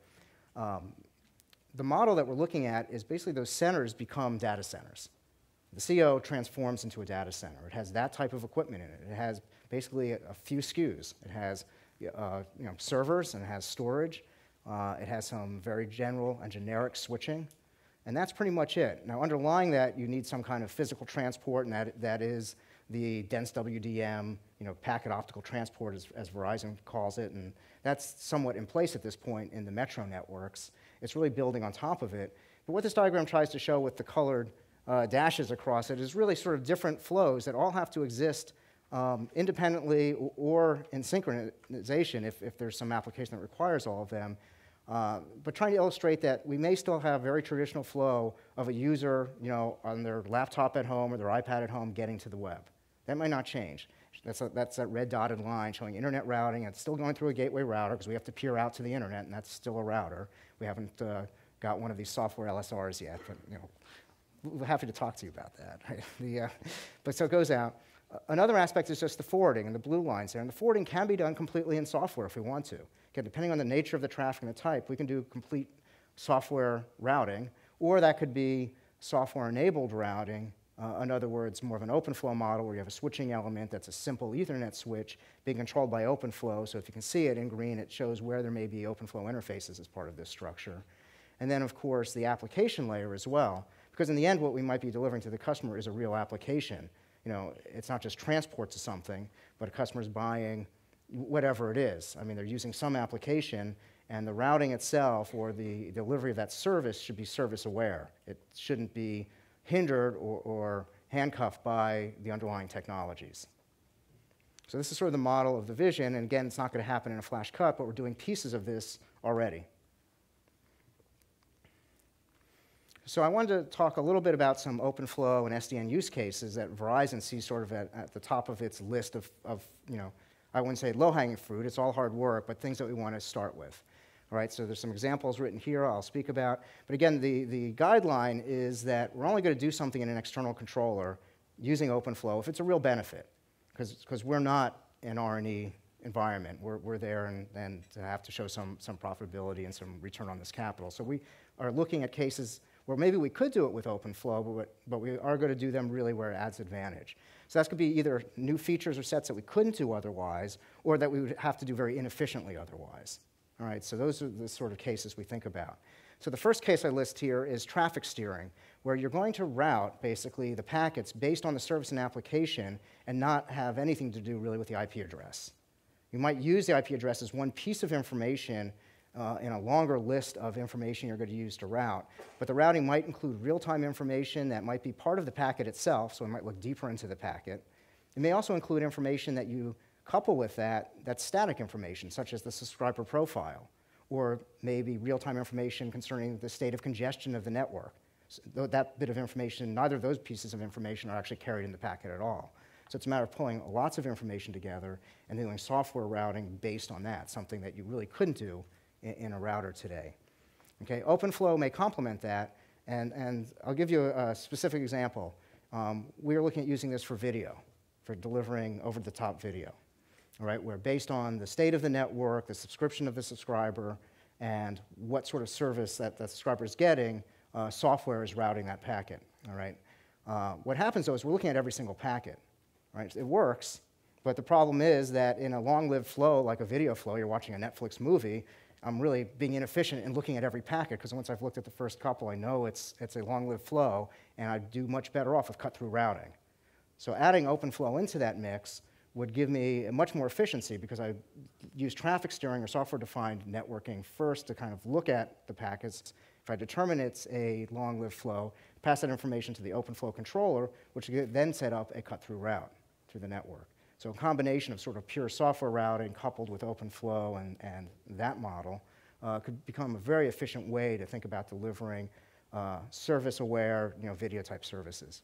The model that we're looking at is basically those centers become data centers. The CO transforms into a data center. It has that type of equipment in it. It has basically a few SKUs. It has servers, and it has storage. It has some very general and generic switching, and that's pretty much it. Now, underlying that, you need some kind of physical transport, and that is the dense WDM, packet optical transport, as Verizon calls it, and that's somewhat in place at this point in the metro networks. It's really building on top of it. But what this diagram tries to show with the colored dashes across it is really sort of different flows that all have to exist independently or in synchronization if there's some application that requires all of them. But trying to illustrate that we may still have very traditional flow of a user on their laptop at home or their iPad at home getting to the web. That might not change. That's that red dotted line showing internet routing. It's still going through a gateway router because we have to peer out to the internet, and that's still a router. We haven't got one of these software LSRs yet, but we're happy to talk to you about that. Right? But so it goes out. Another aspect is just the forwarding and the blue lines there. And the forwarding can be done completely in software if we want to. Again, depending on the nature of the traffic and the type, we can do complete software routing, or that could be software-enabled routing. In other words, more of an OpenFlow model where you have a switching element that's a simple Ethernet switch being controlled by OpenFlow. So if you can see it in green, it shows where there may be OpenFlow interfaces as part of this structure. And then, of course, the application layer as well. Because in the end, what we might be delivering to the customer is a real application. It's not just transport to something, but a customer's buying whatever it is. I mean, they're using some application, and the routing itself or the delivery of that service should be service aware. It shouldn't be hindered or handcuffed by the underlying technologies. So this is sort of the model of the vision, and again, it's not going to happen in a flash cut, but we're doing pieces of this already. So I wanted to talk a little bit about some OpenFlow and SDN use cases that Verizon sees sort of at the top of its list of I wouldn't say low-hanging fruit, it's all hard work, but things that we want to start with. All right, so there's some examples written here I'll speak about. But again, the guideline is that we're only going to do something in an external controller using OpenFlow if it's a real benefit, because we're not an R&E environment. We're there and to have to show some profitability and some return on this capital. So we are looking at cases where maybe we could do it with OpenFlow, but we are going to do them really where it adds advantage. So that's going to be either new features or sets that we couldn't do otherwise, or that we would have to do very inefficiently otherwise. All right, so those are the sort of cases we think about. So the first case I list here is traffic steering, where you're going to route basically the packets based on the service and application and not have anything to do really with the IP address. You might use the IP address as one piece of information in a longer list of information you're going to use to route. But the routing might include real-time information that might be part of the packet itself, so it might look deeper into the packet. It may also include information that you couple with that's static information, such as the subscriber profile, or maybe real-time information concerning the state of congestion of the network. So that bit of information, neither of those pieces of information are actually carried in the packet at all. So it's a matter of pulling lots of information together and doing software routing based on that, something that you really couldn't do in a router today. Okay, OpenFlow may complement that, and I'll give you a specific example. We are looking at using this for video, for delivering over-the-top video. All right, where based on the state of the network, the subscription of the subscriber, and what sort of service that the subscriber is getting, software is routing that packet. All right. What happens though is we're looking at every single packet. Right, it works, but the problem is that in a long-lived flow, like a video flow, you're watching a Netflix movie. I'm really being inefficient in looking at every packet because once I've looked at the first couple, I know it's a long-lived flow, and I'd do much better off with cut-through routing. So adding OpenFlow into that mix would give me much more efficiency because I use traffic steering or software-defined networking first to kind of look at the packets. If I determine it's a long-lived flow, pass that information to the OpenFlow controller, which will then set up a cut-through route through the network. So a combination of sort of pure software routing coupled with OpenFlow and that model could become a very efficient way to think about delivering service-aware, video-type services.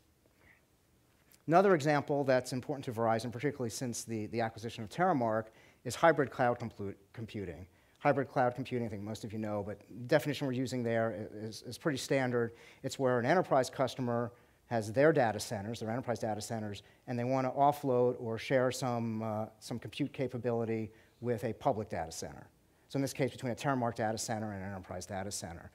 Another example that's important to Verizon, particularly since the acquisition of Terramark, is hybrid cloud computing. Hybrid cloud computing, I think most of you know, but the definition we're using there is pretty standard. It's where an enterprise customer has their data centers, their enterprise data centers, and they want to offload or share some compute capability with a public data center. So in this case, between a Terramark data center and an enterprise data center.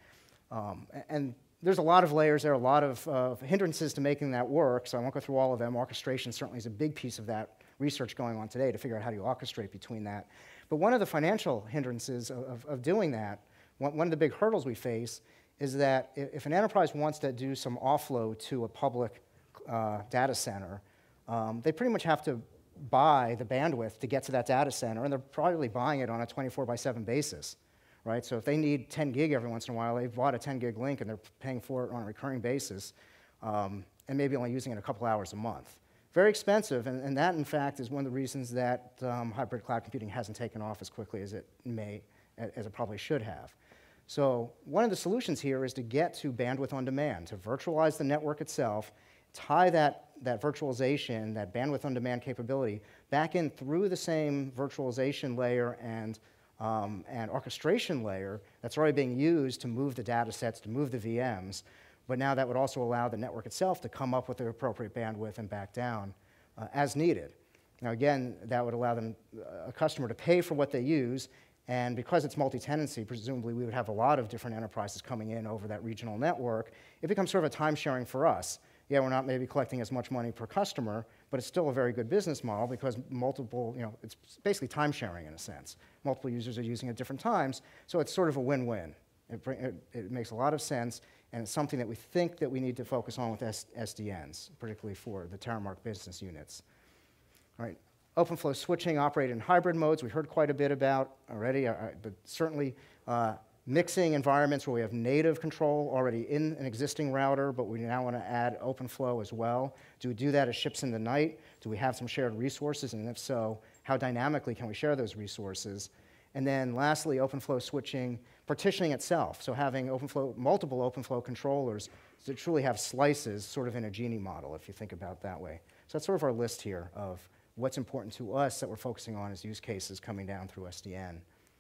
And there's a lot of layers there, a lot of hindrances to making that work, so I won't go through all of them. Orchestration certainly is a big piece of that research going on today to figure out how do you orchestrate between that. But one of the financial hindrances of doing that, one of the big hurdles we face is that if an enterprise wants to do some offload to a public data center, they pretty much have to buy the bandwidth to get to that data center, and they're probably buying it on a 24/7 basis. Right? So if they need 10 gig every once in a while, they've bought a 10 gig link and they're paying for it on a recurring basis, and maybe only using it a couple hours a month. Very expensive, and that, in fact, is one of the reasons that hybrid cloud computing hasn't taken off as quickly as it probably should have. So one of the solutions here is to get to bandwidth on demand, to virtualize the network itself, tie that that virtualization, that bandwidth on demand capability, back in through the same virtualization layer and orchestration layer that's already being used to move the data sets, to move the VMs. But now that would also allow the network itself to come up with the appropriate bandwidth and back down as needed. Now again, that would allow them, a customer to pay for what they use, and because it's multi-tenancy, presumably we would have a lot of different enterprises coming in over that regional network. It becomes sort of a time sharing for us. Yeah, we're not maybe collecting as much money per customer, but it's still a very good business model because multiple, it's basically time sharing in a sense. Multiple users are using at different times, so it's sort of a win-win. It makes a lot of sense, and it's something that we think that we need to focus on with SDNs, particularly for the Terramark business units. All right, OpenFlow switching operated in hybrid modes, we heard quite a bit about already, but certainly mixing environments where we have native control already in an existing router, but we now want to add OpenFlow as well. Do we do that as ships in the night? Do we have some shared resources? And if so, how dynamically can we share those resources? And then lastly, OpenFlow switching, partitioning itself. So having multiple OpenFlow controllers to truly have slices sort of in a Genie model, if you think about it that way. So that's sort of our list here of what's important to us that we're focusing on as use cases coming down through SDN.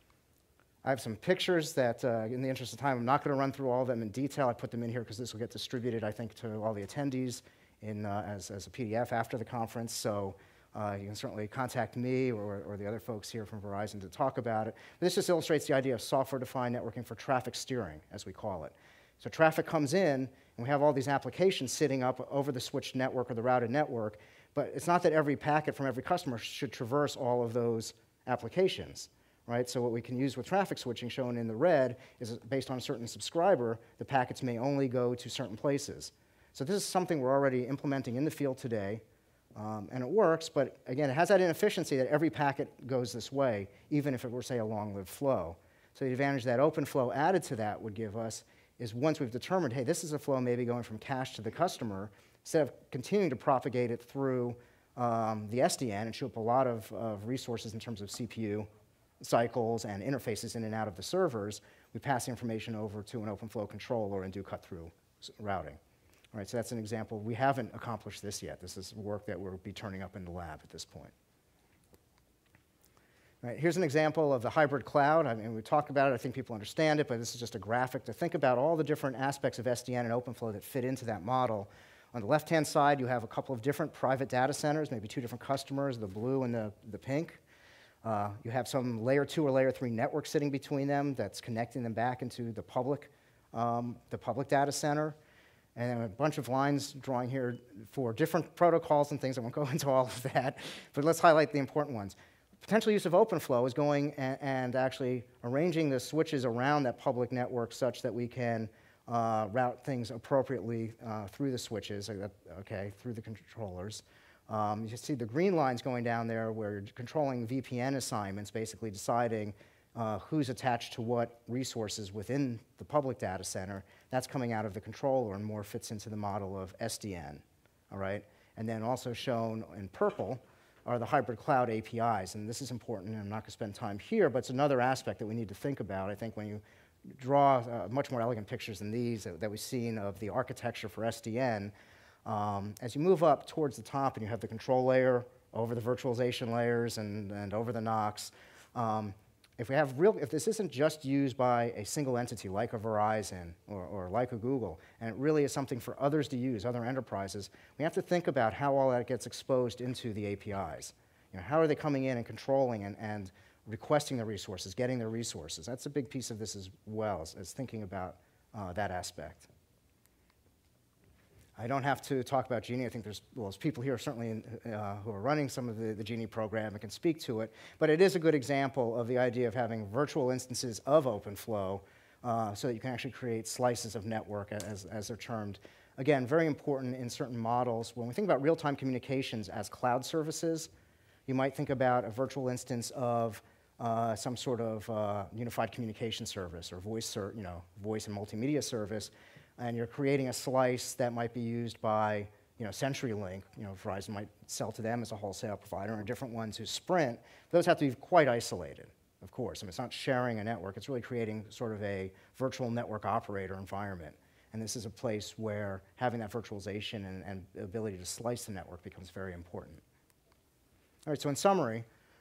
I have some pictures that, in the interest of time, I'm not going to run through all of them in detail. I put them in here because this will get distributed, I think, to all the attendees as a PDF after the conference. So you can certainly contact me or the other folks here from Verizon to talk about it. But this just illustrates the idea of software-defined networking for traffic steering, as we call it. So traffic comes in, and we have all these applications sitting up over the switched network or the routed network, but it's not that every packet from every customer should traverse all of those applications. Right? So what we can use with traffic switching, shown in the red, is based on a certain subscriber, the packets may only go to certain places. So this is something we're already implementing in the field today, and it works, but again, it has that inefficiency that every packet goes this way, even if it were, say, a long-lived flow. So the advantage that OpenFlow added to that would give us is once we've determined, hey, this is a flow maybe going from cache to the customer, instead of continuing to propagate it through the SDN and chew up a lot of resources in terms of CPU, cycles and interfaces in and out of the servers, we pass the information over to an OpenFlow controller and do cut-through routing. All right, so that's an example. We haven't accomplished this yet. This is work that we'll be turning up in the lab at this point. All right, here's an example of the hybrid cloud. I mean, we talked about it. I think people understand it, but this is just a graphic to think about all the different aspects of SDN and OpenFlow that fit into that model. On the left-hand side, you have a couple of different private data centers, maybe two different customers, the blue and the pink. You have some layer 2 or layer 3 network sitting between them that's connecting them back into the public data center. And then a bunch of lines drawing here for different protocols and things. I won't go into all of that, but let's highlight the important ones. Potential use of OpenFlow is going and actually arranging the switches around that public network such that we can route things appropriately through the switches, through the controllers. You see the green lines going down there where you're controlling VPN assignments, basically deciding who's attached to what resources within the public data center. That's coming out of the controller and more fits into the model of SDN, all right? And then also shown in purple are the hybrid cloud APIs, and this is important, and I'm not going to spend time here, but it's another aspect that we need to think about. I think when you draw much more elegant pictures than these that we've seen of the architecture for SDN, as you move up towards the top and you have the control layer over the virtualization layers and over the NOCs, if this isn't just used by a single entity like a Verizon or like a Google, and it really is something for others to use, other enterprises, we have to think about how all that gets exposed into the APIs. How are they coming in and controlling and requesting the resources, getting their resources? That's a big piece of this as well, as thinking about that aspect. I don't have to talk about Genie. I think there's people here certainly who are running some of the Genie program and can speak to it. But it is a good example of the idea of having virtual instances of OpenFlow so that you can actually create slices of network, as they're termed. Again, very important in certain models. When we think about real-time communications as cloud services, you might think about a virtual instance of some sort of unified communication service or voice and multimedia service, and you're creating a slice that might be used by CenturyLink. Verizon might sell to them as a wholesale provider, and different ones who Sprint. Those have to be quite isolated, of course. I mean, it's not sharing a network. It's really creating sort of a virtual network operator environment. And this is a place where having that virtualization and ability to slice the network becomes very important. All right, so in summary,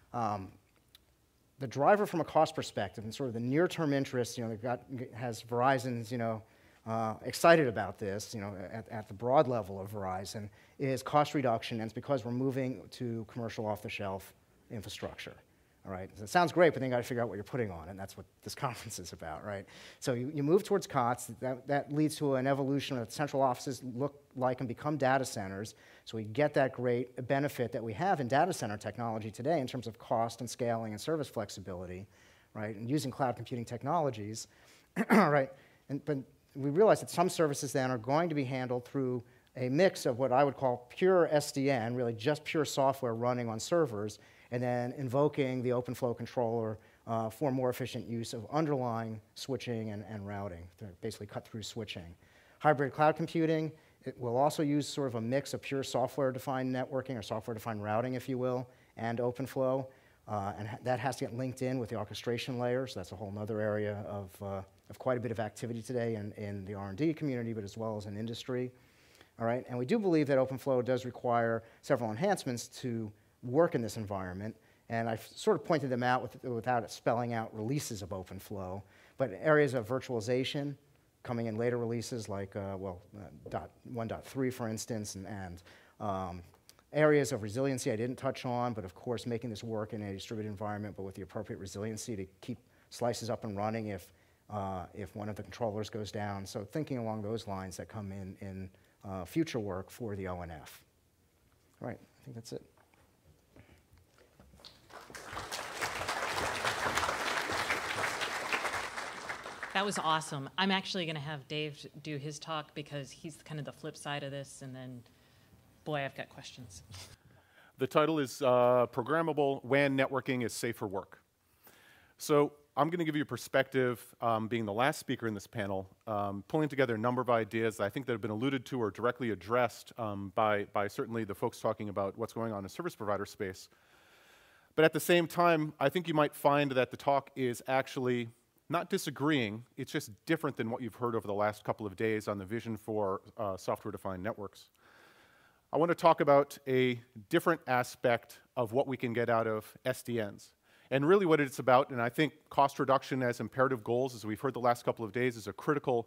the driver from a cost perspective and sort of the near-term interest, that has Verizon's, excited about this, at the broad level of Verizon, is cost reduction, and it's because we're moving to commercial off-the-shelf infrastructure. All right, so it sounds great, but then you got to figure out what you're putting on, and that's what this conference is about, right? So you move towards COTS. That leads to an evolution of central offices look like and become data centers. So we get that great benefit that we have in data center technology today in terms of cost and scaling and service flexibility, right? And using cloud computing technologies, right? But we realize that some services then are going to be handled through a mix of what I would call pure SDN, really just pure software running on servers, and then invoking the OpenFlow controller for more efficient use of underlying switching and routing, to basically cut-through switching. Hybrid cloud computing, it will also use sort of a mix of pure software-defined networking or software-defined routing, if you will, and OpenFlow, and that has to get linked in with the orchestration layer, so that's a whole other area of quite a bit of activity today in the R&D community, but as well as in industry. All right, and we do believe that OpenFlow does require several enhancements to work in this environment, and I've sort of pointed them out without spelling out releases of OpenFlow, but areas of virtualization coming in later releases like, 1.3, for instance, and areas of resiliency I didn't touch on, but of course making this work in a distributed environment, but with the appropriate resiliency to keep slices up and running if one of the controllers goes down. So thinking along those lines that come in future work for the ONF. All right, I think that's it. That was awesome. I'm actually going to have Dave do his talk because he's kind of the flip side of this, and then, boy, I've got questions. The title is Programmable WAN Networking is Safe for Work. So I'm going to give you a perspective, being the last speaker in this panel, pulling together a number of ideas that I think that have been alluded to or directly addressed by certainly the folks talking about what's going on in service provider space. But at the same time, I think you might find that the talk is actually not disagreeing, it's just different than what you've heard over the last couple of days on the vision for software-defined networks. I want to talk about a different aspect of what we can get out of SDNs. And really what it's about, and I think cost reduction as imperative goals, as we've heard the last couple of days, is a critical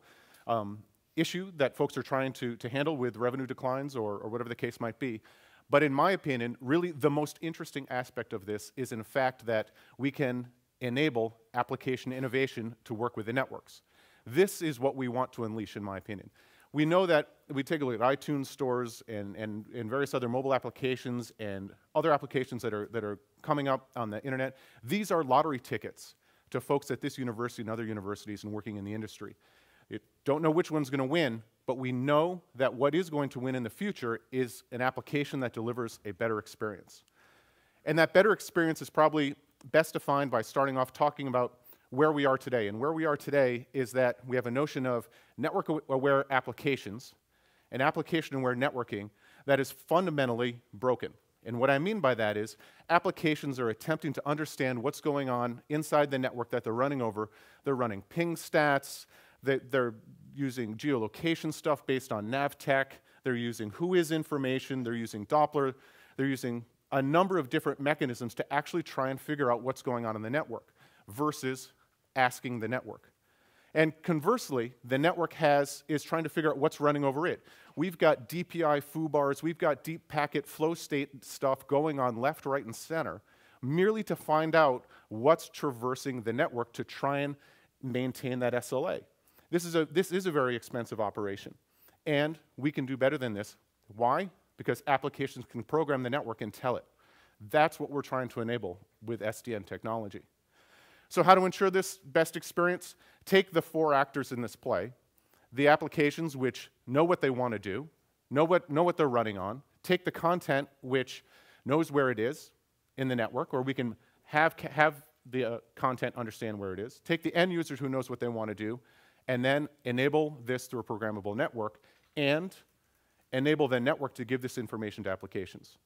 issue that folks are trying to handle with revenue declines or whatever the case might be. But in my opinion, really the most interesting aspect of this is in fact that we can enable application innovation to work with the networks. This is what we want to unleash, in my opinion. We know that we take a look at iTunes stores and various other mobile applications and other applications that are coming up on the internet. These are lottery tickets to folks at this university and other universities and working in the industry. You don't know which one's going to win, but we know that what is going to win in the future is an application that delivers a better experience. And that better experience is probably best defined by starting off talking about where we are today. And where we are today is that we have a notion of network-aware applications and application-aware networking that is fundamentally broken. And what I mean by that is applications are attempting to understand what's going on inside the network that they're running over. They're running ping stats. They're using geolocation stuff based on NavTech. They're using whois information. They're using Doppler. They're using a number of different mechanisms to actually try and figure out what's going on in the network versus asking the network. And conversely, the network is trying to figure out what's running over it. We've got DPI foo-bars, we've got deep packet flow state stuff going on left, right, and center, merely to find out what's traversing the network to try and maintain that SLA. This is a very expensive operation. And we can do better than this. Why? Because applications can program the network and tell it. That's what we're trying to enable with SDN technology. So how to ensure this best experience? Take the four actors in this play, the applications which know what they want to do, know what they're running on, take the content which knows where it is in the network, or we can have the content understand where it is, take the end users who knows what they want to do, and then enable this through a programmable network, and enable the network to give this information to applications.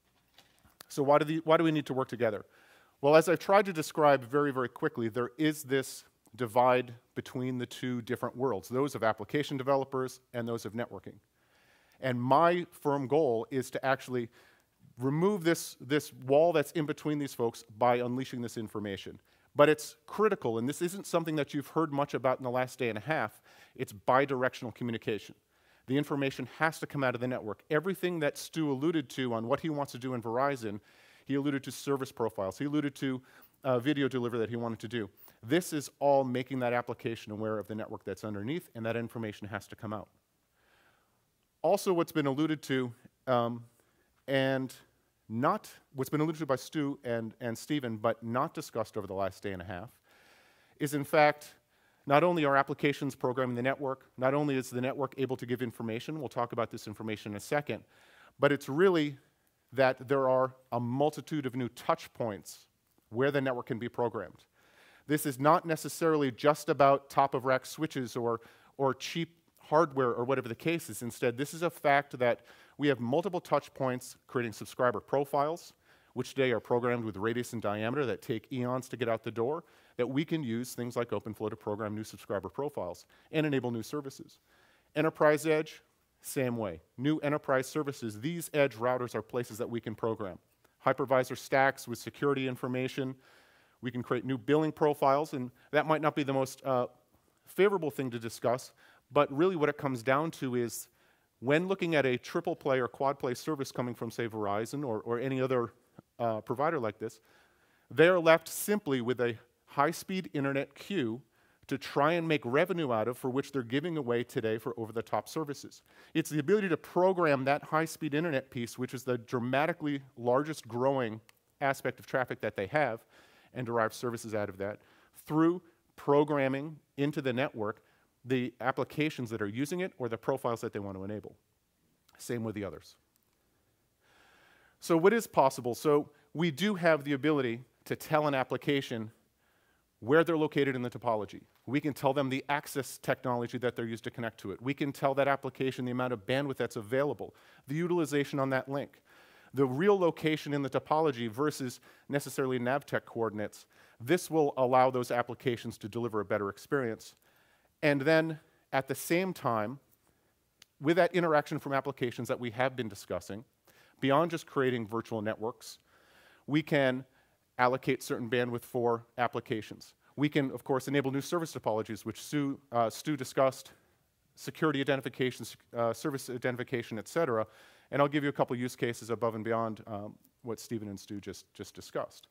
So why do we need to work together? Well, as I've tried to describe very, very quickly, there is this divide between the two different worlds, those of application developers and those of networking. And my firm goal is to actually remove this wall that's in between these folks by unleashing this information. But it's critical, and this isn't something that you've heard much about in the last day and a half. It's bidirectional communication. The information has to come out of the network. Everything that Stu alluded to on what he wants to do in Verizon, he alluded to service profiles. He alluded to video delivery that he wanted to do. This is all making that application aware of the network that's underneath, and that information has to come out. Also, what's been alluded to, and not what's been alluded to by Stu and Stephen, but not discussed over the last day and a half, is in fact, not only are applications programming the network, not only is the network able to give information, we'll talk about this information in a second, but it's really that there are a multitude of new touch points where the network can be programmed. This is not necessarily just about top-of-rack switches or cheap hardware or whatever the case is. Instead, this is a fact that we have multiple touch points creating subscriber profiles, which today are programmed with radius and diameter that take eons to get out the door, that we can use things like OpenFlow to program new subscriber profiles and enable new services. Enterprise Edge, same way. New enterprise services, these edge routers are places that we can program. Hypervisor stacks with security information. We can create new billing profiles, and that might not be the most favorable thing to discuss, but really what it comes down to is when looking at a triple play or quad play service coming from, say, Verizon or any other provider like this, they are left simply with a high-speed internet queue to try and make revenue out of, for which they're giving away today for over-the-top services. It's the ability to program that high-speed internet piece, which is the dramatically largest growing aspect of traffic that they have, and derive services out of that, through programming into the network the applications that are using it or the profiles that they want to enable. Same with the others. So what is possible? So we do have the ability to tell an application where they're located in the topology. We can tell them the access technology that they're used to connect to it. We can tell that application the amount of bandwidth that's available, the utilization on that link, the real location in the topology versus necessarily NavTech coordinates. This will allow those applications to deliver a better experience. And then, at the same time, with that interaction from applications that we have been discussing, beyond just creating virtual networks, we can allocate certain bandwidth for applications. We can, of course, enable new service topologies, which Stu discussed, security identification, service identification, et cetera. And I'll give you a couple use cases above and beyond what Stephen and Stu just discussed.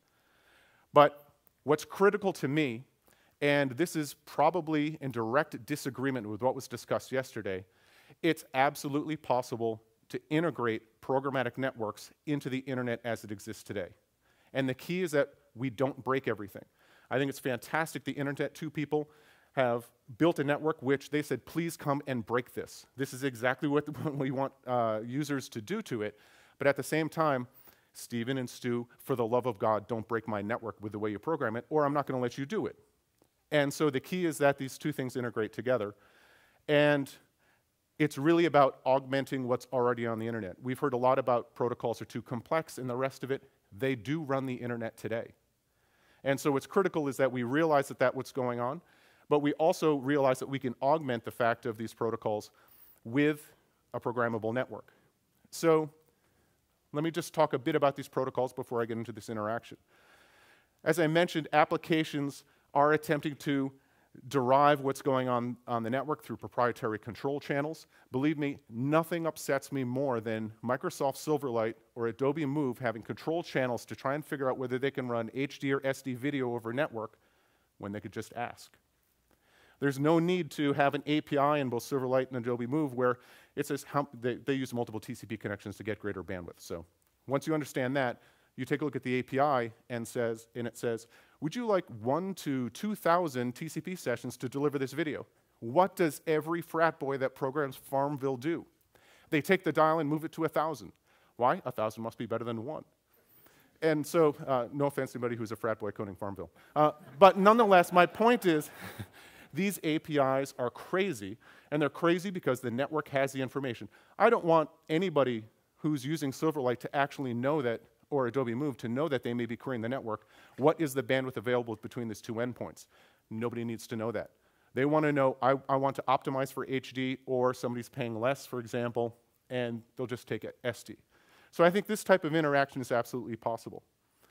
But what's critical to me, and this is probably in direct disagreement with what was discussed yesterday, it's absolutely possible to integrate programmatic networks into the internet as it exists today. And the key is that we don't break everything. I think it's fantastic the Internet 2 people have built a network which they said, please come and break this. This is exactly what we want users to do to it. But at the same time, Stephen and Stu, for the love of God, don't break my network with the way you program it, or I'm not going to let you do it. And so the key is that these two things integrate together. And it's really about augmenting what's already on the internet. We've heard a lot about protocols are too complex and the rest of it. They do run the internet today. And so what's critical is that we realize that that's what's going on, but we also realize that we can augment the fact of these protocols with a programmable network. So let me just talk a bit about these protocols before I get into this interaction. As I mentioned, applications are attempting to derive what's going on the network through proprietary control channels. Believe me, nothing upsets me more than Microsoft Silverlight or Adobe Move having control channels to try and figure out whether they can run HD or SD video over network when they could just ask. There's no need to have an API in both Silverlight and Adobe Move where it says how they use multiple TCP connections to get greater bandwidth. So once you understand that, you take a look at the API and it says, would you like 1 to 2,000 TCP sessions to deliver this video? What does every frat boy that programs Farmville do? They take the dial and move it to 1,000. Why? 1,000 must be better than 1. And so, no offense to anybody who's a frat boy coding Farmville. But nonetheless, my point is, these APIs are crazy, and they're crazy because the network has the information. I don't want anybody who's using Silverlight to actually know that, or Adobe Move, to know that they may be querying the network. What is the bandwidth available between these two endpoints? Nobody needs to know that. They want to know, I want to optimize for HD, or somebody's paying less, for example, and they'll just take SD. So I think this type of interaction is absolutely possible.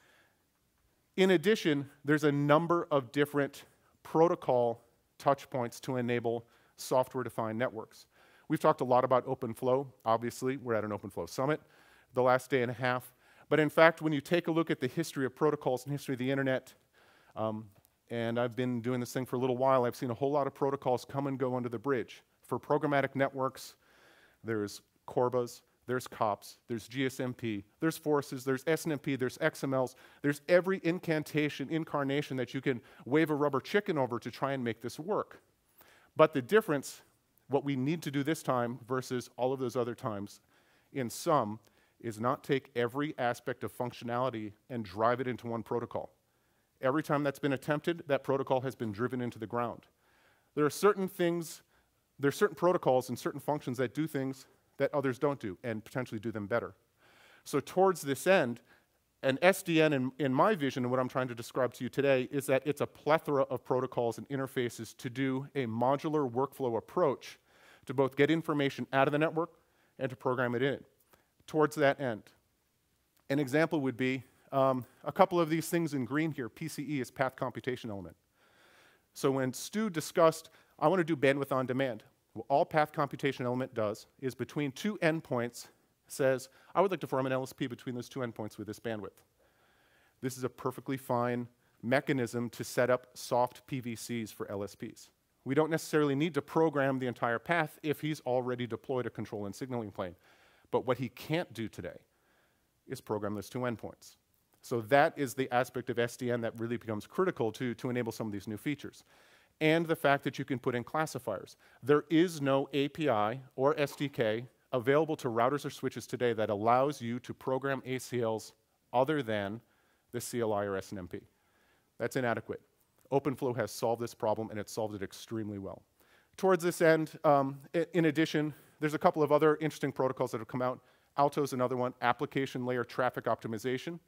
In addition, there's a number of different protocol touch points to enable software-defined networks. We've talked a lot about OpenFlow. Obviously, we're at an OpenFlow Summit the last day and a half. But in fact, when you take a look at the history of protocols and history of the internet, and I've been doing this thing for a little while, I've seen a whole lot of protocols come and go under the bridge. For programmatic networks, there's CORBAs, there's COPS, there's GSMP, there's Forces, there's SNMP, there's XMLs, there's every incarnation that you can wave a rubber chicken over to try and make this work. But the difference, what we need to do this time versus all of those other times, in sum, is not take every aspect of functionality and drive it into one protocol. Every time that's been attempted, that protocol has been driven into the ground. There are certain things, there are certain protocols and certain functions that do things that others don't do, and potentially do them better. So towards this end, an SDN, in my vision, and what I'm trying to describe to you today, is that it's a plethora of protocols and interfaces to do a modular workflow approach to both get information out of the network and to program it in. Towards that end, an example would be a couple of these things in green here. PCE is Path Computation Element. So when Stu discussed, I want to do bandwidth on demand, what all Path Computation Element does is between two endpoints says, I would like to form an LSP between those two endpoints with this bandwidth. This is a perfectly fine mechanism to set up soft PVCs for LSPs. We don't necessarily need to program the entire path if he's already deployed a control and signaling plane. But what he can't do today is program those two endpoints. So that is the aspect of SDN that really becomes critical to enable some of these new features. And the fact that you can put in classifiers. There is no API or SDK available to routers or switches today that allows you to program ACLs other than the CLI or SNMP. That's inadequate. OpenFlow has solved this problem, and it's solved it extremely well. Towards this end, in addition, there's a couple of other interesting protocols that have come out. Alto is another one, application layer traffic optimization.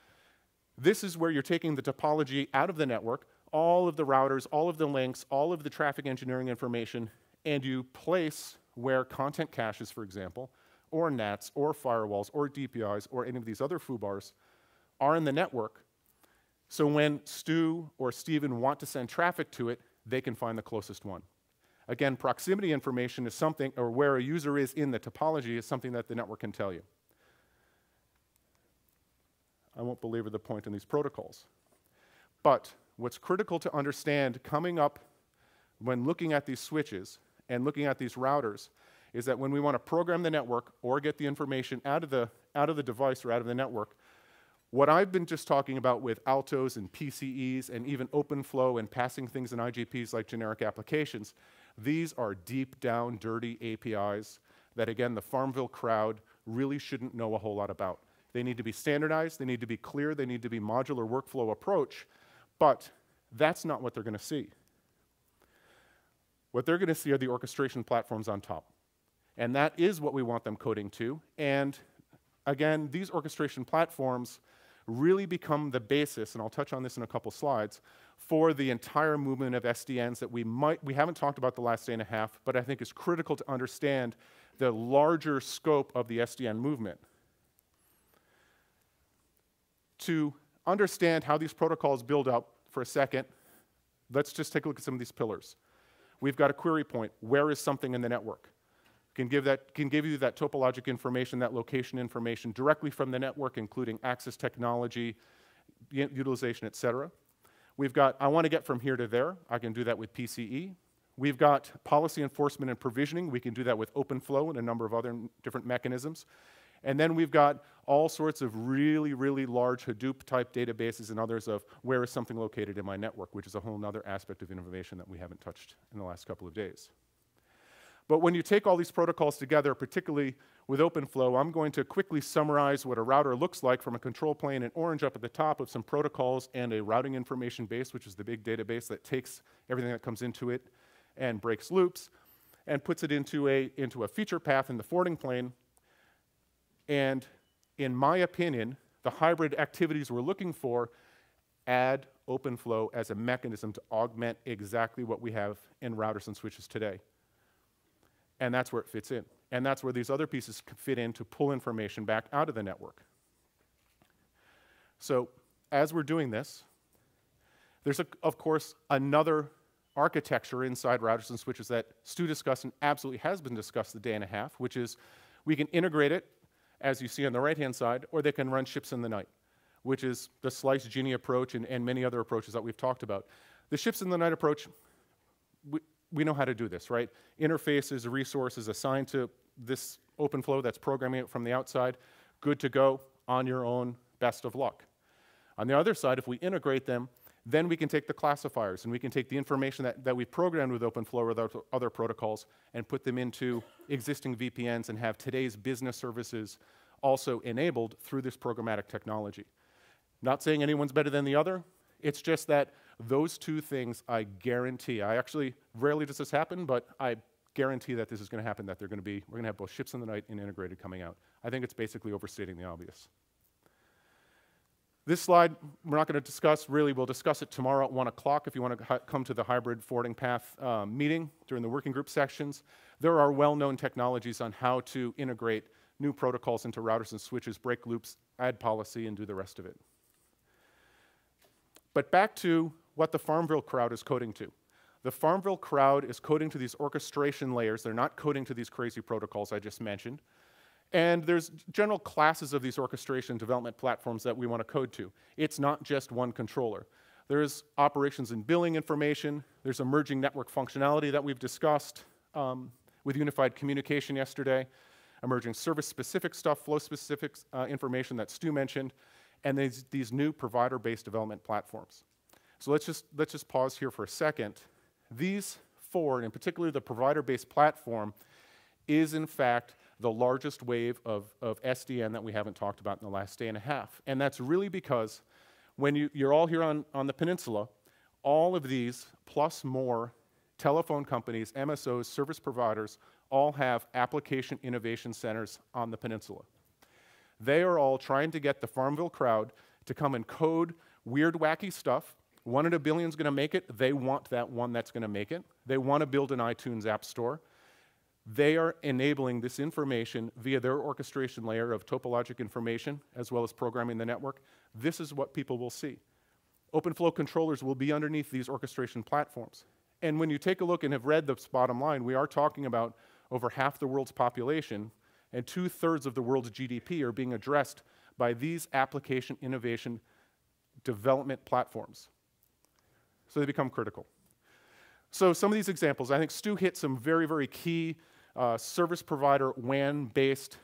This is where you're taking the topology out of the network, all of the routers, all of the links, all of the traffic engineering information, and you place where content caches, for example, or NATs, or firewalls, or DPIs, or any of these other FUBARs are in the network. So when Stu or Steven want to send traffic to it, they can find the closest one. Again, proximity information is something, or where a user is in the topology is something that the network can tell you. I won't belabor the point in these protocols. But what's critical to understand coming up when looking at these switches and looking at these routers is that when we want to program the network or get the information out of the device or out of the network, what I've been just talking about with Altos and PCEs and even OpenFlow and passing things in IGPs like generic applications, these are deep down dirty APIs that, again, the Farmville crowd really shouldn't know a whole lot about. They need to be standardized, they need to be clear, they need to be modular workflow approach, but that's not what they're going to see. What they're going to see are the orchestration platforms on top. And that is what we want them coding to. And again, these orchestration platforms really become the basis, and I'll touch on this in a couple slides, for the entire movement of SDNs that we haven't talked about the last day and a half, but I think is critical to understand the larger scope of the SDN movement. To understand how these protocols build up for a second, let's just take a look at some of these pillars. We've got a query point. Where is something in the network? Can give you that topologic information, that location information directly from the network, including access technology, utilization, et cetera. We've got, I want to get from here to there. I can do that with PCE. We've got policy enforcement and provisioning. We can do that with OpenFlow and a number of other different mechanisms. And then we've got all sorts of really, really large Hadoop-type databases and others of where is something located in my network, which is a whole other aspect of innovation that we haven't touched in the last couple of days. But when you take all these protocols together, particularly with OpenFlow, I'm going to quickly summarize what a router looks like from a control plane in orange up at the top of some protocols and a routing information base, which is the big database that takes everything that comes into it and breaks loops and puts it into a feature path in the forwarding plane. And in my opinion, the hybrid activities we're looking for add OpenFlow as a mechanism to augment exactly what we have in routers and switches today. And that's where it fits in. And that's where these other pieces fit in to pull information back out of the network. So as we're doing this, there's, of course, another architecture inside routers and switches that Stu discussed and absolutely has been discussed the day and a half, which is we can integrate it, as you see on the right-hand side, or they can run ships in the night, which is the Slice Genie approach and many other approaches that we've talked about. The ships in the night approach, we know how to do this, right? Interfaces, resources assigned to this OpenFlow that's programming it from the outside, good to go, on your own, best of luck. On the other side, if we integrate them, then we can take the classifiers and we can take the information that we programmed with OpenFlow or other protocols and put them into existing VPNs and have today's business services also enabled through this programmatic technology. Not saying anyone's better than the other, it's just that those two things I guarantee, rarely does this happen, but I guarantee that this is going to happen, that we're going to have both ships in the night and integrated coming out. I think it's basically overstating the obvious. This slide, we're not going to discuss, really, we'll discuss it tomorrow at 1 o'clock if you want to come to the hybrid forwarding path meeting during the working group sections. There are well-known technologies on how to integrate new protocols into routers and switches, break loops, add policy, and do the rest of it. But back to what the Farmville crowd is coding to. The Farmville crowd is coding to these orchestration layers. They're not coding to these crazy protocols I just mentioned. And there's general classes of these orchestration development platforms that we want to code to. It's not just one controller. There's operations and billing information. There's emerging network functionality that we've discussed with unified communication yesterday, emerging service-specific stuff, flow-specific information that Stu mentioned, and these new provider-based development platforms. So let's just pause here for a second. These four, and in particular the provider-based platform, is in fact the largest wave of SDN that we haven't talked about in the last day and a half. And that's really because when you're all here on the peninsula, all of these plus more telephone companies, MSOs, service providers, all have application innovation centers on the peninsula. They are all trying to get the Farmville crowd to come and code weird, wacky stuff. 1 in a billion is going to make it. They want that one that's going to make it. They want to build an iTunes app store. They are enabling this information via their orchestration layer of topologic information, as well as programming the network. This is what people will see. OpenFlow controllers will be underneath these orchestration platforms. And when you take a look and have read this bottom line, we are talking about over half the world's population and 2/3 of the world's GDP are being addressed by these application innovation development platforms. So they become critical. So some of these examples, I think Stu hit some very, very key service provider WAN-based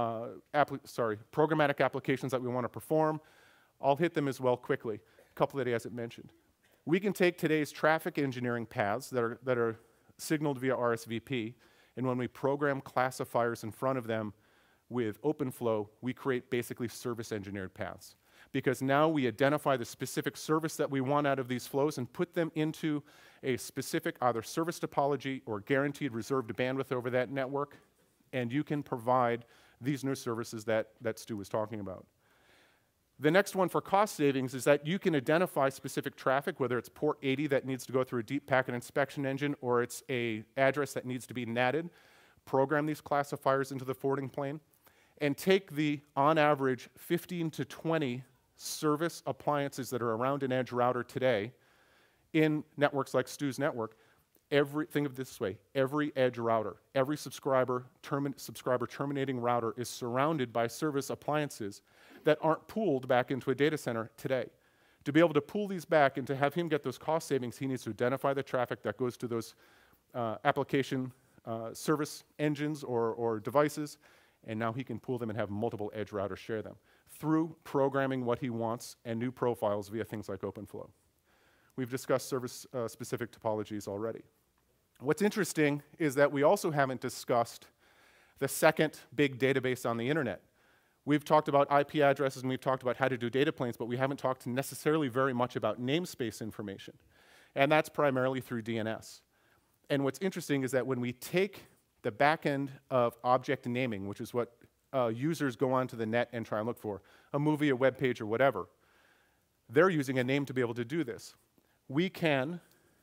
programmatic applications that we want to perform. I'll hit them as well quickly, a couple that he hasn't mentioned. We can take today's traffic engineering paths that are signaled via RSVP, and when we program classifiers in front of them with OpenFlow, we create basically service engineered paths. Because now we identify the specific service that we want out of these flows and put them into a specific either service topology or guaranteed reserved bandwidth over that network, and you can provide these new services that Stu was talking about. The next one for cost savings is that you can identify specific traffic, whether it's port 80 that needs to go through a deep packet inspection engine or it's an address that needs to be NATed, program these classifiers into the forwarding plane, and take the, on average, 15 to 20 service appliances that are around an edge router today in networks like Stu's network. Think of it this way, every edge router, every subscriber terminating router is surrounded by service appliances that aren't pooled back into a data center today. To be able to pool these back and to have him get those cost savings, he needs to identify the traffic that goes to those application service engines or devices, and now he can pool them and have multiple edge routers share them through programming what he wants and new profiles via things like OpenFlow. We've discussed service-specific topologies already. What's interesting is that we also haven't discussed the second big database on the internet. We've talked about IP addresses and we've talked about how to do data planes, but we haven't talked necessarily very much about namespace information. And that's primarily through DNS. And what's interesting is that when we take the back end of object naming, which is what users go onto the net and try and look for, a movie, a web page, or whatever, they're using a name to be able to do this. We can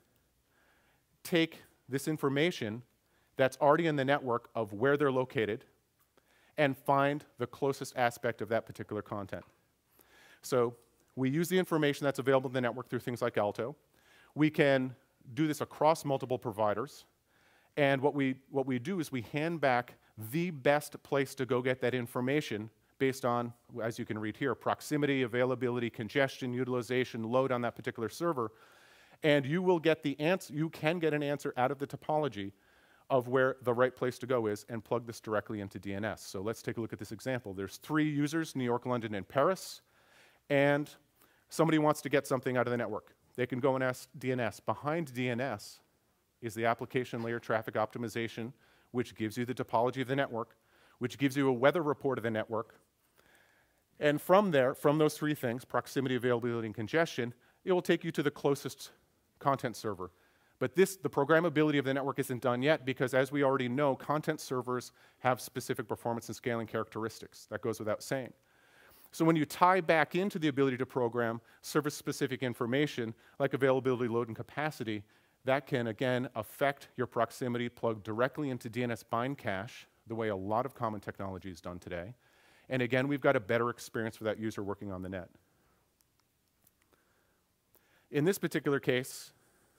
take this information that's already in the network of where they're located and find the closest aspect of that particular content. So we use the information that's available in the network through things like Alto. We can do this across multiple providers. And what we do is we hand back the best place to go get that information based on, as you can read here, proximity, availability, congestion, utilization, load on that particular server. And you will get the answer, you can get an answer out of the topology of where the right place to go is and plug this directly into DNS. So let's take a look at this example. There's 3 users, New York, London, and Paris, and somebody wants to get something out of the network. They can go and ask DNS. Behind DNS is the application layer traffic optimization, which gives you the topology of the network, which gives you a weather report of the network. And from there, from those 3 things, proximity, availability, and congestion, it will take you to the closest content server. But the programmability of the network isn't done yet because, as we already know, content servers have specific performance and scaling characteristics. That goes without saying. So when you tie back into the ability to program service-specific information like availability, load, and capacity, that can, again, affect your proximity plugged directly into DNS bind cache, the way a lot of common technology is done today. And again, we've got a better experience for that user working on the net. In this particular case,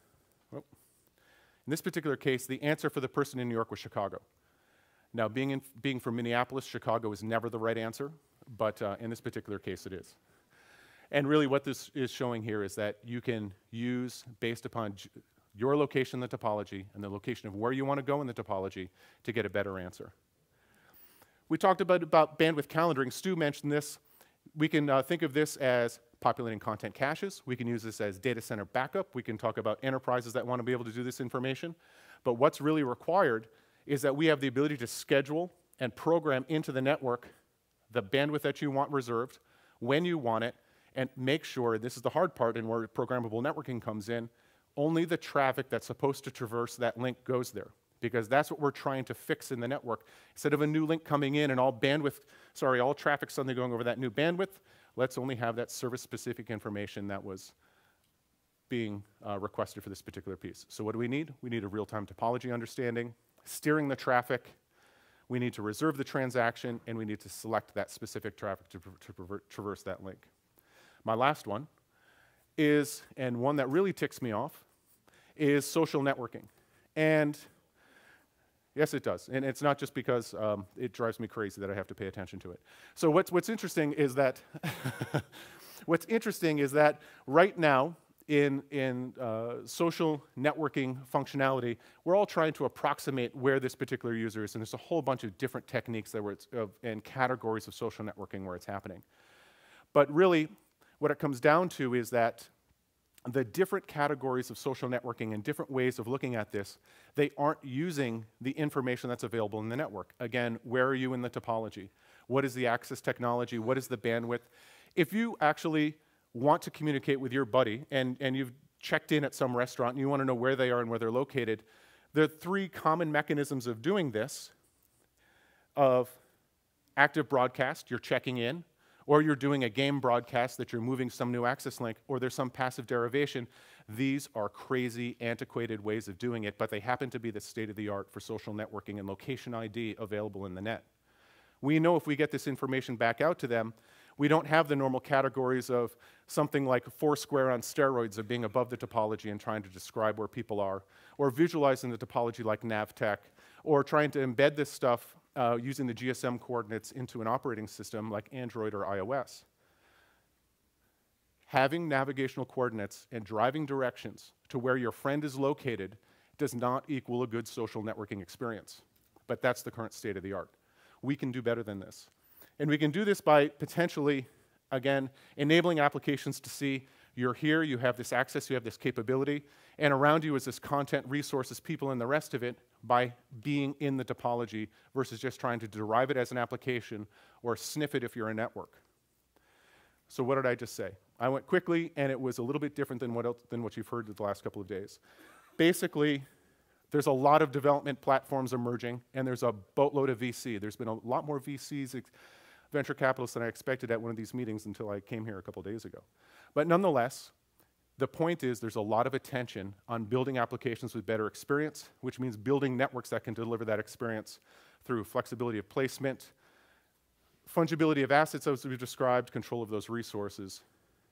the answer for the person in New York was Chicago. Now, being from Minneapolis, Chicago is never the right answer, but in this particular case, it is. And really what this is showing here is that you can use, based upon your location in the topology and the location of where you want to go in the topology, to get a better answer. We talked about bandwidth calendaring. Stu mentioned this. We can think of this as populating content caches. We can use this as data center backup. We can talk about enterprises that want to be able to do this information. But what's really required is that we have the ability to schedule and program into the network the bandwidth that you want reserved, when you want it, and make sure, this is the hard part and where programmable networking comes in, only the traffic that's supposed to traverse that link goes there. Because that's what we're trying to fix in the network. Instead of a new link coming in and all traffic suddenly going over that new bandwidth, let's only have that service-specific information that was being requested for this particular piece. So what do we need? We need a real-time topology understanding, steering the traffic, we need to reserve the transaction, and we need to select that specific traffic to traverse that link. My last one is, and one that really ticks me off, is social networking. And yes, it does. And it's not just because it drives me crazy that I have to pay attention to it. So what's interesting is that right now in social networking functionality, we're all trying to approximate where this particular user is, and there's a whole bunch of different techniques and categories of social networking where it's happening. But really, what it comes down to is that the different categories of social networking and different ways of looking at this, they aren't using the information that's available in the network. Again, where are you in the topology? What is the access technology? What is the bandwidth? If you actually want to communicate with your buddy and you've checked in at some restaurant and you want to know where they are and where they're located, there are 3 common mechanisms of doing this: of active broadcast, you're checking in, or you're doing a game broadcast that you're moving some new access link, or there's some passive derivation. These are crazy, antiquated ways of doing it, but they happen to be the state-of-the-art for social networking and location ID available in the net. We know if we get this information back out to them, we don't have the normal categories of something like Foursquare on steroids of being above the topology and trying to describe where people are, or visualizing the topology like Navtech, or trying to embed this stuff using the GSM coordinates into an operating system like Android or iOS. Having navigational coordinates and driving directions to where your friend is located does not equal a good social networking experience. But that's the current state of the art. We can do better than this. And we can do this by potentially, again, enabling applications to see you're here, you have this access, you have this capability, and around you is this content, resources, people, and the rest of it by being in the topology versus just trying to derive it as an application or sniff it if you're a network. So what did I just say? I went quickly, and it was a little bit different than what you've heard the last couple of days. Basically, there's a lot of development platforms emerging, and there's a boatload of VC. There's been a lot more VCs venture capitalists than I expected at one of these meetings until I came here a couple days ago. But nonetheless, the point is there's a lot of attention on building applications with better experience, which means building networks that can deliver that experience through flexibility of placement, fungibility of assets as we've described, control of those resources.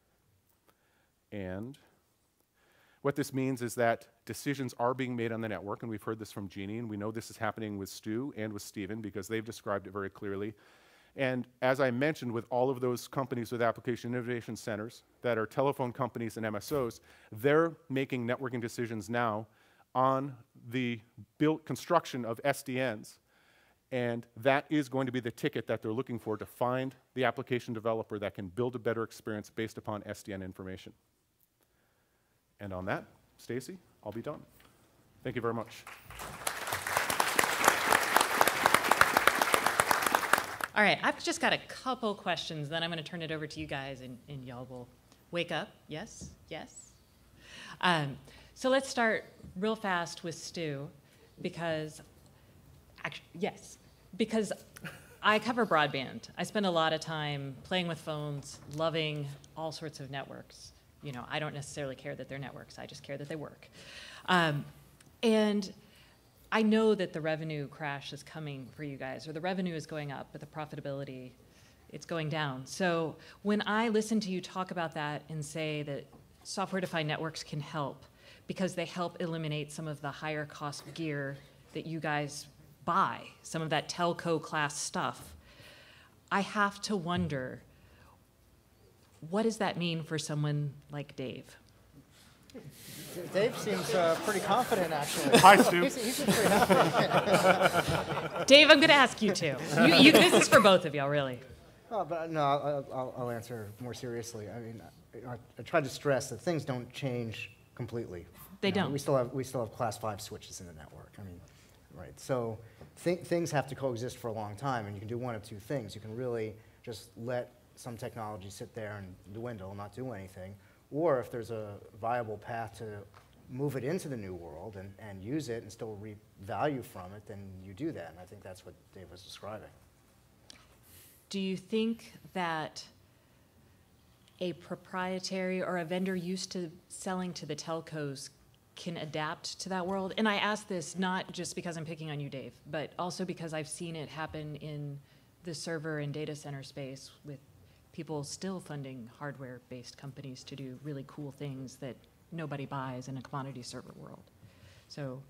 And what this means is that decisions are being made on the network, and we've heard this from Jeannie, and we know this is happening with Stu and with Stephen because they've described it very clearly. And as I mentioned, with all of those companies with application innovation centers that are telephone companies and MSOs, they're making networking decisions now on the construction of SDNs. And that is going to be the ticket that they're looking for to find the application developer that can build a better experience based upon SDN information. And on that, Stacy, I'll be done. Thank you very much. All right, I've just got a couple questions, then I'm going to turn it over to you guys, and y'all will wake up. Yes? Yes? So let's start real fast with Stu, because, yes, because I cover broadband. I spend a lot of time playing with phones, loving all sorts of networks. You know, I don't necessarily care that they're networks. I just care that they work. And I know that the revenue crash is coming for you guys, or the revenue is going up, but the profitability, it's going down. So when I listen to you talk about that and say that software-defined networks can help because they help eliminate some of the higher cost gear that you guys buy, some of that telco class stuff, I have to wonder, what does that mean for someone like Dave? Dave seems pretty confident, actually. Hi, Stu. He's pretty happy. Dave, I'm going to ask you too. This is for both of y'all, really. Oh, but no, I'll answer more seriously. I mean, I tried to stress that things don't change completely. They don't. We still have class 5 switches in the network. I mean, right. So things have to coexist for a long time, and you can do one of two things. You can really just let some technology sit there and dwindle, not do anything. Or if there's a viable path to move it into the new world and use it and still reap value from it, then you do that. And I think that's what Dave was describing. Do you think that a proprietary or a vendor used to selling to the telcos can adapt to that world? And I ask this not just because I'm picking on you, Dave, but also because I've seen it happen in the server and data center space with people still funding hardware-based companies to do really cool things that nobody buys in a commodity server world. So,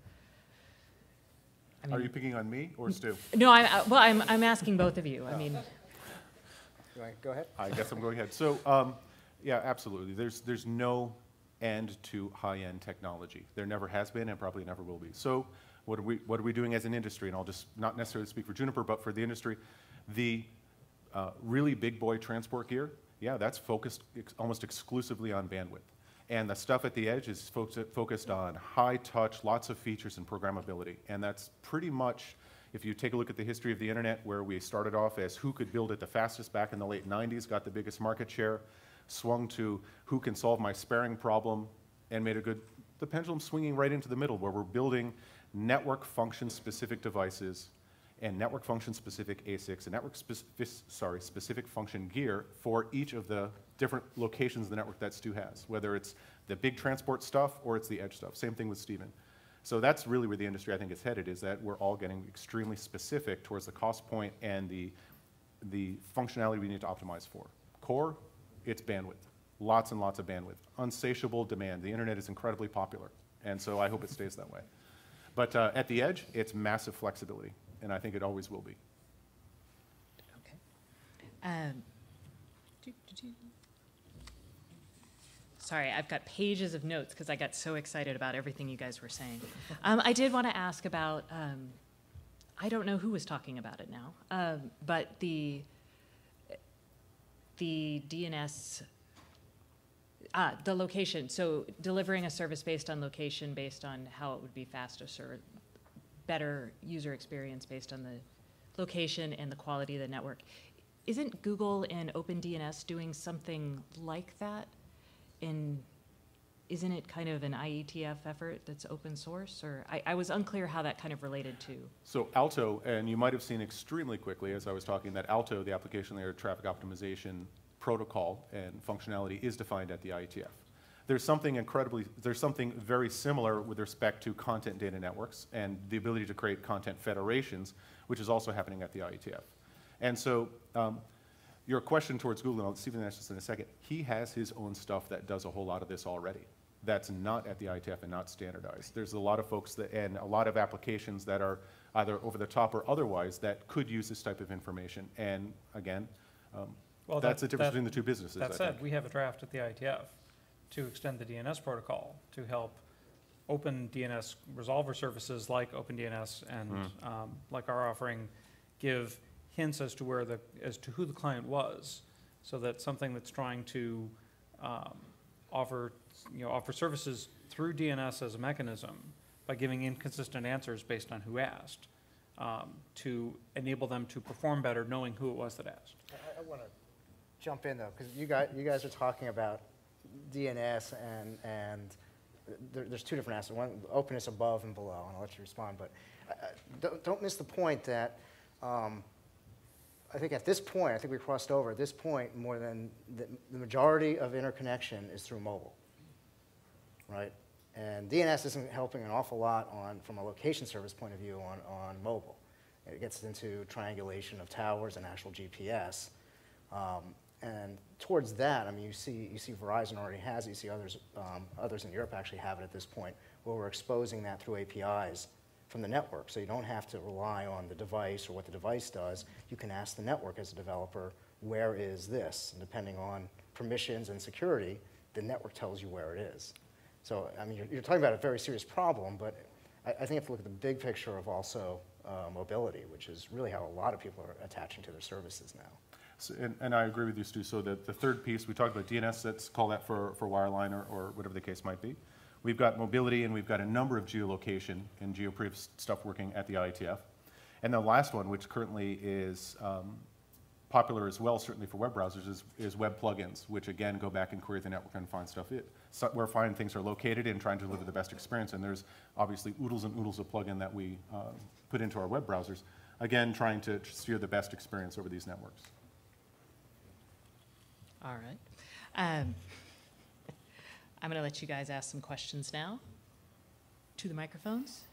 I mean, Are you picking on me or Stu? no, I'm asking both of you. I mean, You want to go ahead? I guess I'm going ahead. So, yeah, absolutely. There's no end to high-end technology. There never has been and probably never will be. So what are we doing as an industry? And I'll just not necessarily speak for Juniper, but for the industry, the really big boy transport gear, yeah, that's focused almost exclusively on bandwidth. And the stuff at the edge is focused on high touch, lots of features and programmability. And that's pretty much, if you take a look at the history of the internet, where we started off as who could build it the fastest back in the late 90s, got the biggest market share, swung to who can solve my sparing problem, and made the pendulum swinging right into the middle, where we're building network function specific devices and network function specific ASICs and network specific function gear for each of the different locations of the network that Stu has, whether it's the big transport stuff or it's the edge stuff. Same thing with Stephen. So that's really where the industry, I think, is headed, is that we're all getting extremely specific towards the cost point and the functionality we need to optimize for. Core, it's bandwidth. Lots and lots of bandwidth. Unsatiable demand. The internet is incredibly popular, and so I hope it stays that way. But at the edge, it's massive flexibility, and I think it always will be. okay. Sorry, I've got pages of notes because I got so excited about everything you guys were saying. I did want to ask about, I don't know who was talking about it now, but the DNS, the location, so delivering a service based on location, based on how it would be fastest or better user experience based on the location and the quality of the network. Isn't Google and OpenDNS doing something like that? isn't it kind of an IETF effort that's open source? Or I was unclear how that kind of related to. So Alto, and you might have seen extremely quickly as I was talking that Alto, the application layer traffic optimization protocol and functionality, is defined at the IETF. There's something very similar with respect to content data networks and the ability to create content federations, which is also happening at the IETF. And so your question towards Google, and I'll see if I can answer this in a second, he has his own stuff that does a whole lot of this already. That's not at the IETF and not standardized. There's a lot of folks and a lot of applications that are either over the top or otherwise that could use this type of information. And again, that's the difference between the two businesses. That said, we have a draft at the IETF to extend the DNS protocol to help open DNS resolver services like OpenDNS and like our offering give hints as to who the client was, so that something that's trying to offer services through DNS as a mechanism by giving inconsistent answers based on who asked, to enable them to perform better knowing who it was that asked. I want to jump in though, because you guys are talking about DNS and there's two different aspects. One, openness above and below, and I'll let you respond. But don't miss the point that I think at this point, I think we crossed over. At this point, more than the majority of interconnection is through mobile, right? And DNS isn't helping an awful lot from a location service point of view on mobile. It gets into triangulation of towers and actual GPS. And towards that, I mean, you see Verizon already has it. You see others in Europe actually have it at this point, where we're exposing that through APIs from the network. So you don't have to rely on the device or what the device does. You can ask the network as a developer, where is this? And depending on permissions and security, the network tells you where it is. So, I mean, you're talking about a very serious problem, but I think you have to look at the big picture of also mobility, which is really how a lot of people are attaching to their services now. So, and I agree with you, Stu. So the third piece, we talked about DNS, let's call that for wireline or whatever the case might be. We've got mobility, and we've got a number of geolocation and geoproof stuff working at the IETF. And the last one, which currently is popular as well, certainly for web browsers, is web plugins, which again go back and query the network and find stuff where fine things are located and trying to deliver the best experience. And there's obviously oodles and oodles of plugin that we put into our web browsers, again trying to steer the best experience over these networks. All right. I'm going to let you guys ask some questions now to the microphones.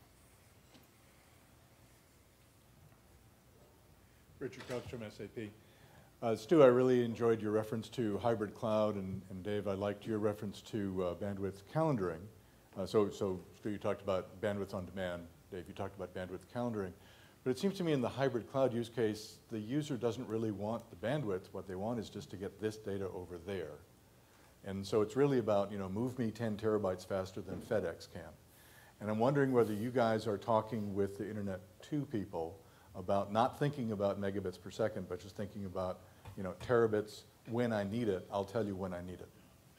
Richard Couch from SAP. Stu, I really enjoyed your reference to hybrid cloud, and Dave, I liked your reference to bandwidth calendaring. So Stu, you talked about bandwidth on demand. Dave, you talked about bandwidth calendaring. But it seems to me in the hybrid cloud use case, the user doesn't really want the bandwidth. What they want is just to get this data over there. And so it's really about, move me 10 terabytes faster than FedEx can. And I'm wondering whether you guys are talking with the Internet 2 people about not thinking about megabits per second, but just thinking about, terabits when I need it. I'll tell you when I need it.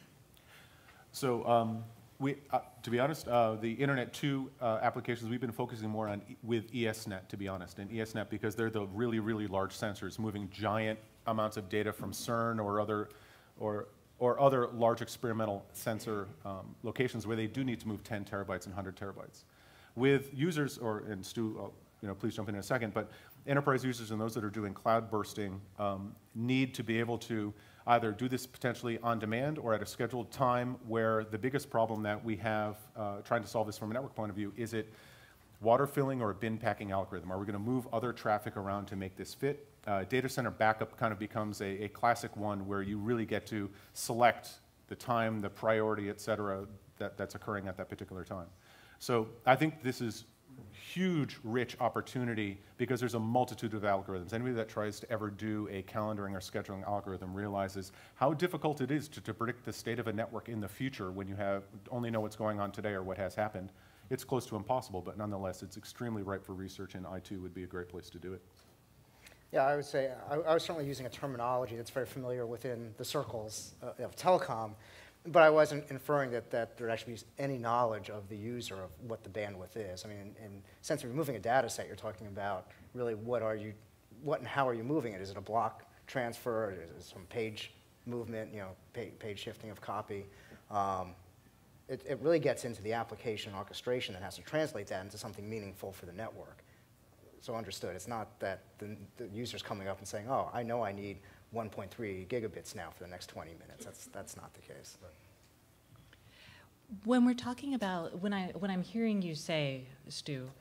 So to be honest, the Internet 2 applications we've been focusing more on with ESNet, to be honest, and ESNet because they're the really, really large sensors moving giant amounts of data from CERN or other large experimental sensor locations where they do need to move 10 terabytes and 100 terabytes. With users, and Stu, please jump in a second, but enterprise users and those that are doing cloud bursting need to be able to either do this potentially on demand or at a scheduled time, where the biggest problem that we have trying to solve this from a network point of view, is it water filling or a bin packing algorithm? Are we going to move other traffic around to make this fit? Data center backup kind of becomes a classic one where you really get to select the time, the priority, et cetera, that's occurring at that particular time. So I think this is huge, rich opportunity because there's a multitude of algorithms. Anybody that tries to ever do a calendaring or scheduling algorithm realizes how difficult it is to predict the state of a network in the future when you only know what's going on today or what has happened. It's close to impossible, but nonetheless, it's extremely ripe for research, and I2 would be a great place to do it. Yeah, I would say I was certainly using a terminology that's very familiar within the circles of telecom, but I wasn't inferring that there actually is any knowledge of the user of what the bandwidth is. I mean, in sense of moving a data set, you're talking about really what and how are you moving it? Is it a block transfer? Is it some page movement, page shifting of copy? it really gets into the application orchestration that has to translate that into something meaningful for the network. So understood, it's not that the user's coming up and saying, oh, I know I need 1.3 gigabits now for the next 20 minutes. That's not the case. Right. When we're talking about, when I'm hearing you say, Stu,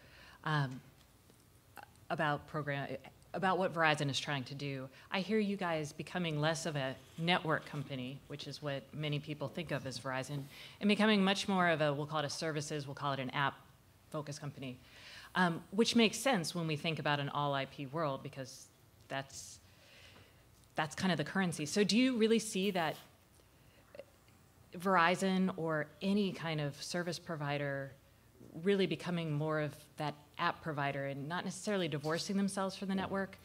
about what Verizon is trying to do, I hear you guys becoming less of a network company, which is what many people think of as Verizon, and becoming much more of a, we'll call it a services, we'll call it an app-focused company, which makes sense when we think about an all-IP world, because that's kind of the currency. So do you really see that Verizon or any kind of service provider really becoming more of that app provider and not necessarily divorcing themselves from the network,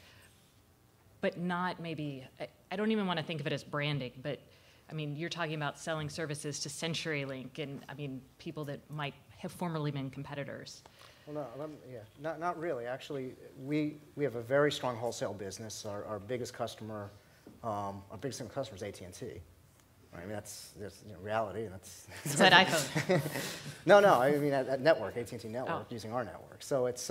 but not maybe, I don't even want to think of it as branding, but I mean, you're talking about selling services to CenturyLink and I mean, people that might have formerly been competitors. Well, not really. Actually, we have a very strong wholesale business. Our biggest customer, is AT&T. I mean, that's reality, and that's... It's at iPhone. No, I mean, at network, AT&T network, using our network. So it's,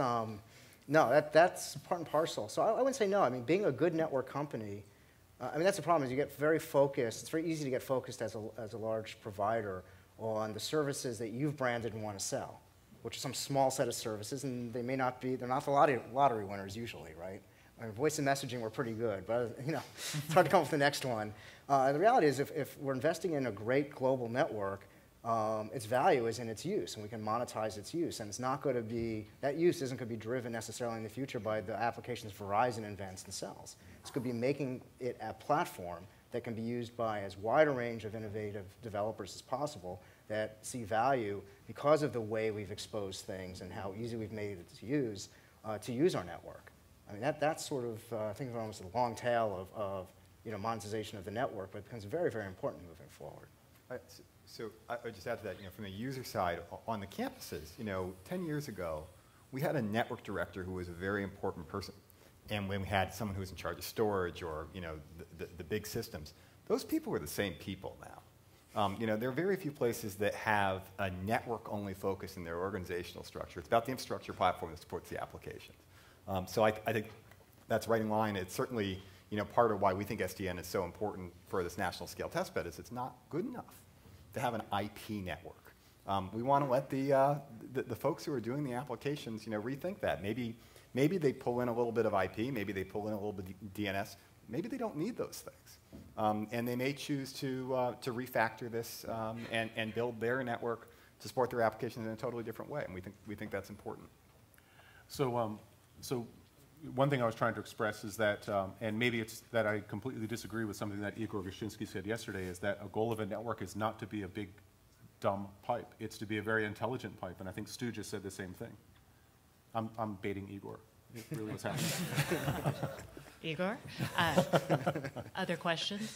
no, that's part and parcel. So I wouldn't say no. I mean, being a good network company, I mean, that's the problem, is you get very focused. It's very easy to get focused as a large provider on the services that you've branded and want to sell, which is some small set of services, and they may not be, they're not the lottery winners usually, right? I mean, voice and messaging were pretty good, but it's hard to come up with the next one. The reality is if we're investing in a great global network, its value is in its use, and we can monetize its use. And it's not going to be, that use isn't going to be driven necessarily in the future by the applications Verizon invents and sells. It's going to be making it a platform that can be used by as wide a range of innovative developers as possible that see value because of the way we've exposed things and how easy we've made it to use our network. I mean, that's sort of, think of it almost a long tail of monetization of the network, but it becomes very, very important moving forward. So I would just add to that, from the user side, on the campuses, 10 years ago, we had a network director who was a very important person. And when we had someone who was in charge of storage or, the big systems, those people were the same people now. There are very few places that have a network-only focus in their organizational structure. It's about the infrastructure platform that supports the applications. So I think that's right in line. It's certainly part of why we think SDN is so important for this national scale testbed is it's not good enough to have an IP network. We want to let the folks who are doing the applications rethink that. Maybe they pull in a little bit of IP, maybe they pull in a little bit of DNS, maybe they don't need those things. And they may choose to refactor this and build their network to support their applications in a totally different way, and we think that's important. So one thing I was trying to express is that, and maybe it's that I completely disagree with something that Igor Gushinsky said yesterday, is that a goal of a network is not to be a big, dumb pipe. It's to be a very intelligent pipe, and I think Stu just said the same thing. I'm baiting Igor. It really was happening. Igor, other questions?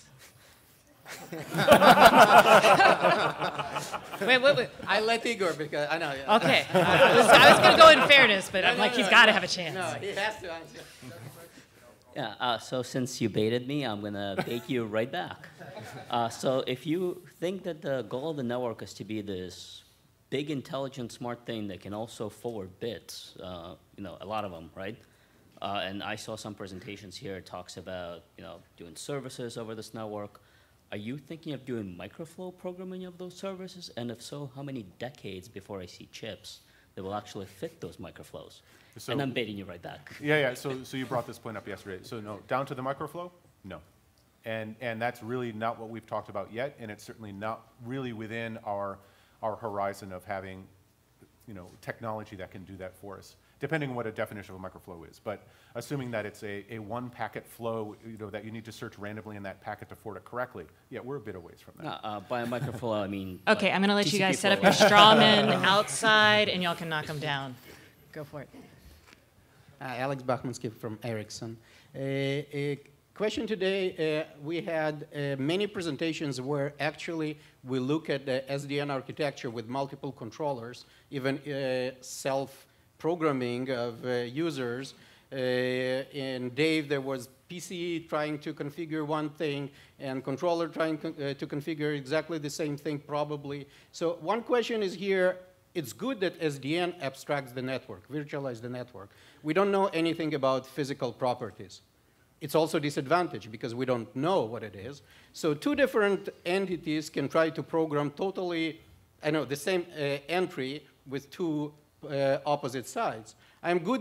wait. I let Igor because I know. Yeah. Okay. I was going to go in fairness, but I'm like, he's got to have a chance. No, he has to answer. Yeah, so since you baited me, I'm going to bait you right back. So if you think that the goal of the network is to be this big, intelligent, smart thing that can also forward bits, a lot of them, right? And I saw some presentations here, it talks about, doing services over this network. Are you thinking of doing microflow programming of those services? And if so, how many decades before I see chips that will actually fit those microflows? So, and I'm baiting you right back. Yeah. So you brought this point up yesterday. So no, down to the microflow? No. And that's really not what we've talked about yet, and it's certainly not really within our horizon of having, technology that can do that for us, depending on what a definition of a microflow is. But assuming that it's a one packet flow, that you need to search randomly in that packet to forward it correctly, yeah, we're a bit away from that. By a microflow, I mean... Okay, I'm going to let you guys set up your straw men outside, and y'all can knock them down. Go for it. Alex Bachmansky from Ericsson. A question today, we had many presentations where actually we look at the SDN architecture with multiple controllers, even self-programming of users, In Dave, there was PCE trying to configure one thing and controller trying to configure exactly the same thing probably. So one question is here, it's good that SDN abstracts the network, virtualize the network. We don't know anything about physical properties. It's also a disadvantage because we don't know what it is. So two different entities can try to program totally, the same entry with two opposite sides. I'm good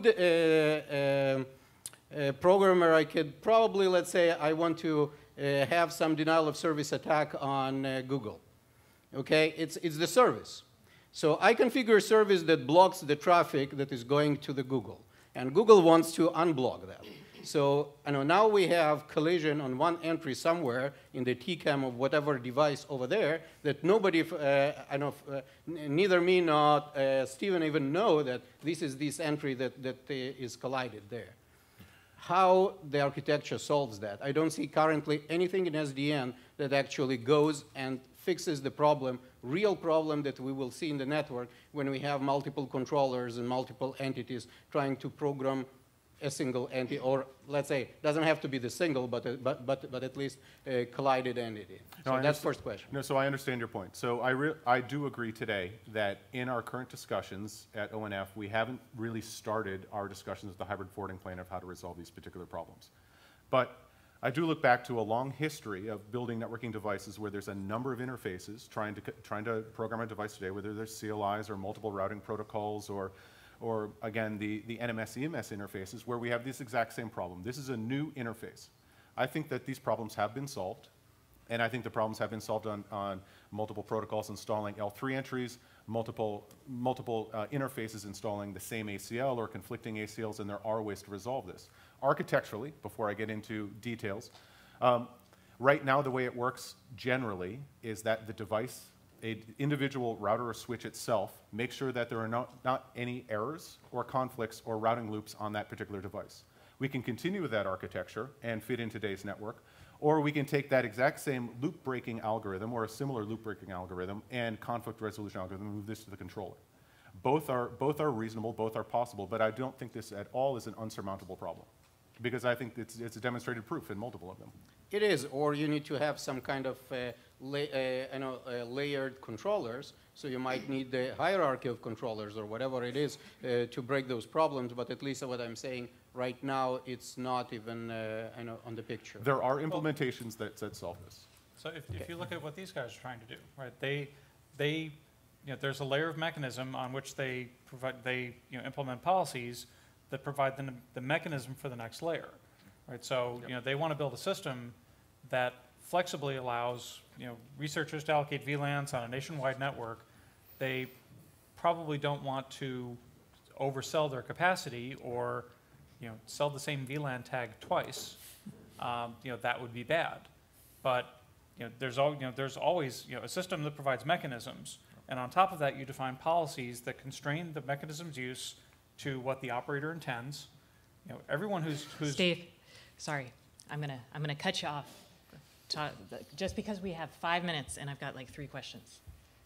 programmer. I could probably, let's say, I want to have some denial of service attack on Google. Okay, it's the service. So I configure a service that blocks the traffic that is going to the Google, and Google wants to unblock that. So now we have collision on one entry somewhere in the TCAM of whatever device over there that nobody, neither me nor Steven even know that this is this entry that is collided there. How the architecture solves that? I don't see currently anything in SDN that actually goes and fixes the problem, real problem that we will see in the network when we have multiple controllers and multiple entities trying to program a single entity, or let's say, doesn't have to be the single, but at least a collided entity. So that's first question. No, so I understand your point. So I do agree today that in our current discussions at ONF, we haven't really started our discussions with the hybrid forwarding plan of how to resolve these particular problems. But I do look back to a long history of building networking devices where there's a number of interfaces trying to program a device today, whether there's CLIs or multiple routing protocols or again, the NMS EMS interfaces where we have this exact same problem. This is a new interface. I think that these problems have been solved, and I think the problems have been solved on multiple protocols installing L3 entries, multiple interfaces installing the same ACL or conflicting ACLs, and there are ways to resolve this. Architecturally, before I get into details, right now the way it works generally is that the device, an individual router or switch itself, makes sure that there are not any errors or conflicts or routing loops on that particular device. We can continue with that architecture and fit in today's network, or we can take that exact same loop breaking algorithm or a similar loop breaking algorithm and conflict resolution algorithm and move this to the controller. Both are reasonable, both are possible, but I don't think this at all is an unsurmountable problem because I think it's a demonstrated proof in multiple of them. It is, or you need to have some kind of layered controllers, so you might need the hierarchy of controllers or whatever it is to break those problems, but at least what I'm saying right now, it's not even on the picture. There are implementations that solve this. So if you look at what these guys are trying to do, right, there's a layer of mechanism on which they implement policies that provide the mechanism for the next layer, right? So they want to build a system that flexibly allows researchers to allocate VLANs on a nationwide network. They probably don't want to oversell their capacity or sell the same VLAN tag twice. That would be bad. But there's always a system that provides mechanisms, and on top of that, you define policies that constrain the mechanism's use to what the operator intends. Everyone who's Steve, sorry, I'm gonna cut you off. Just because we have 5 minutes and I've got like 3 questions.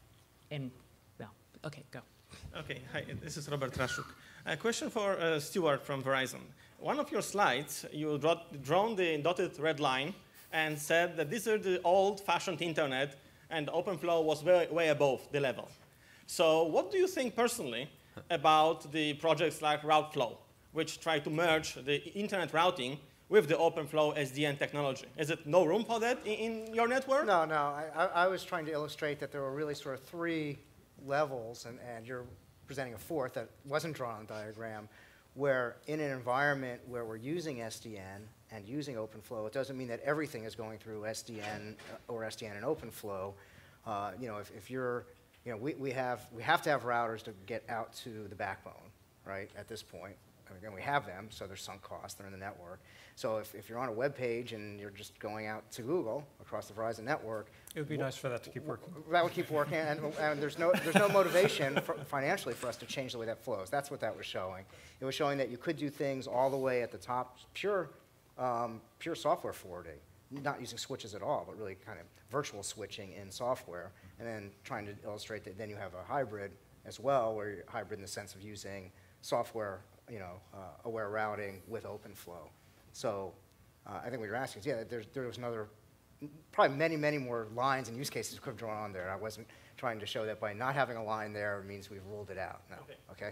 Okay, go. Okay, hi, this is Robert Raszuk. A question for Stuart from Verizon. One of your slides, you drawn the dotted red line and said that these are the old-fashioned internet and OpenFlow was way above the level. So what do you think personally about the projects like RouteFlow, which try to merge the internet routing with the OpenFlow SDN technology? Is it no room for that in your network? No. I was trying to illustrate that there were really sort of 3 levels, and you're presenting a 4th that wasn't drawn on the diagram, where in an environment where we're using SDN and using OpenFlow, it doesn't mean that everything is going through SDN or SDN and OpenFlow. If you're, we have to have routers to get out to the backbone, right, at this point. Again, we have them, so there's sunk costs, they're in the network. So if you're on a web page and you're just going out to Google across the Verizon network, it would be nice for that to keep working. That would keep working, and there's no motivation financially for us to change the way that flows. That's what that was showing. It was showing that you could do things all the way at the top, pure software forwarding, not using switches at all, but really kind of virtual switching in software, and then trying to illustrate that then you have a hybrid as well, where you're hybrid in the sense of using software aware routing with OpenFlow. So I think what you're asking is, yeah, there was another, probably many, many more lines and use cases we could have drawn on there. I wasn't trying to show that by not having a line there means we've ruled it out. No. Okay?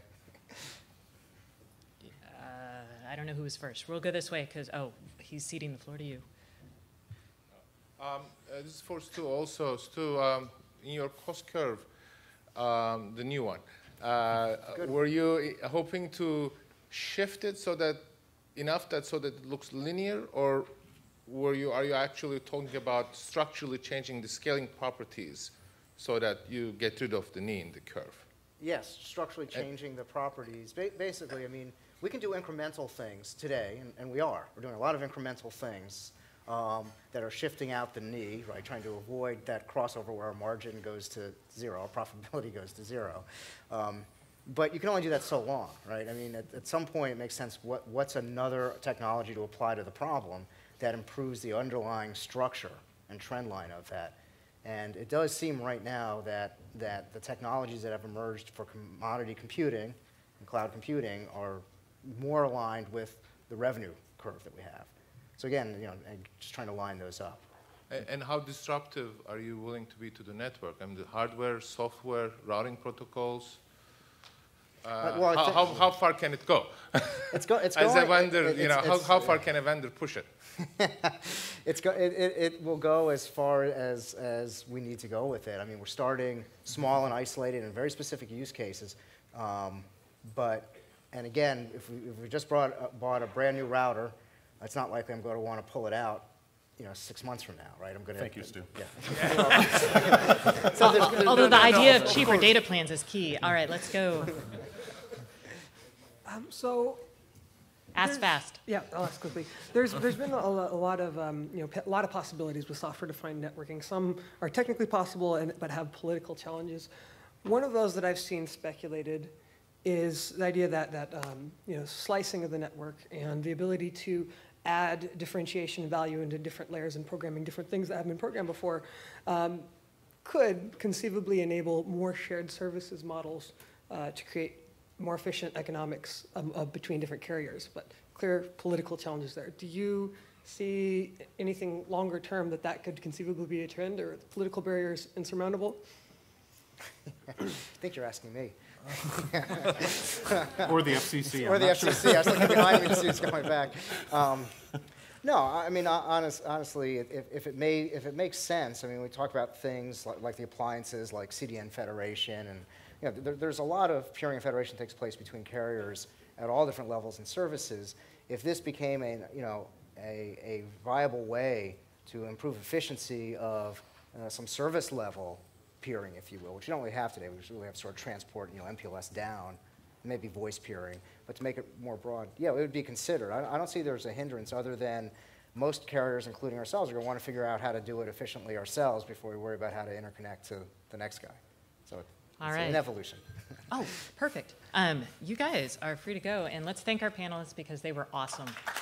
I don't know who was first. We'll go this way because, oh, he's ceding the floor to you. This is for Stu also. Stu, in your cost curve, the new one, were you hoping to shift it so that so that it looks linear, or are you actually talking about structurally changing the scaling properties so that you get rid of the knee in the curve? Yes, structurally changing the properties. Basically, I mean, we can do incremental things today, and we are. We're doing a lot of incremental things that are shifting out the knee, right, trying to avoid that crossover where our margin goes to zero, our profitability goes to zero. But you can only do that so long, right? I mean, at some point it makes sense, what's another technology to apply to the problem that improves the underlying structure and trend line of that. And it does seem right now that the technologies that have emerged for commodity computing and cloud computing are more aligned with the revenue curve that we have. So again, just trying to line those up. And how disruptive are you willing to be to the network? I mean, the hardware, software, routing protocols? How far can it go? It's going. As a vendor, how far can a vendor push it? It will go as far as we need to go with it. I mean, we're starting small and isolated in very specific use cases, and again, if we just bought a brand new router, it's not likely I'm going to want to pull it out, 6 months from now, right? I'm going to. Thank you, Stu. Yeah. Although the idea of cheaper data plans is key. All right, let's go. Ask fast. Yeah, I'll ask quickly. There's been a lot of possibilities with software-defined networking. Some are technically possible but have political challenges. One of those that I've seen speculated is the idea that slicing of the network and the ability to add differentiation value into different layers and programming different things that haven't been programmed before could conceivably enable more shared services models to create more efficient economics between different carriers, but clear political challenges there. Do you see anything longer term that could conceivably be a trend, or political barriers insurmountable? I think you're asking me. Or the FCC. Or the FCC. I was looking behind me to see who's coming back. No, I mean, honestly, if it makes sense, I mean, we talk about things like the appliances, like CDN federation, and there's a lot of peering and federation takes place between carriers at all different levels and services. If this became a viable way to improve efficiency of some service level peering, if you will, which you don't really have today. We just really have to sort of transport MPLS down, maybe voice peering, but to make it more broad, yeah, it would be considered. I don't see there's a hindrance other than most carriers, including ourselves, are going to want to figure out how to do it efficiently ourselves before we worry about how to interconnect to the next guy. So it's an evolution. Oh, perfect. You guys are free to go, and let's thank our panelists because they were awesome.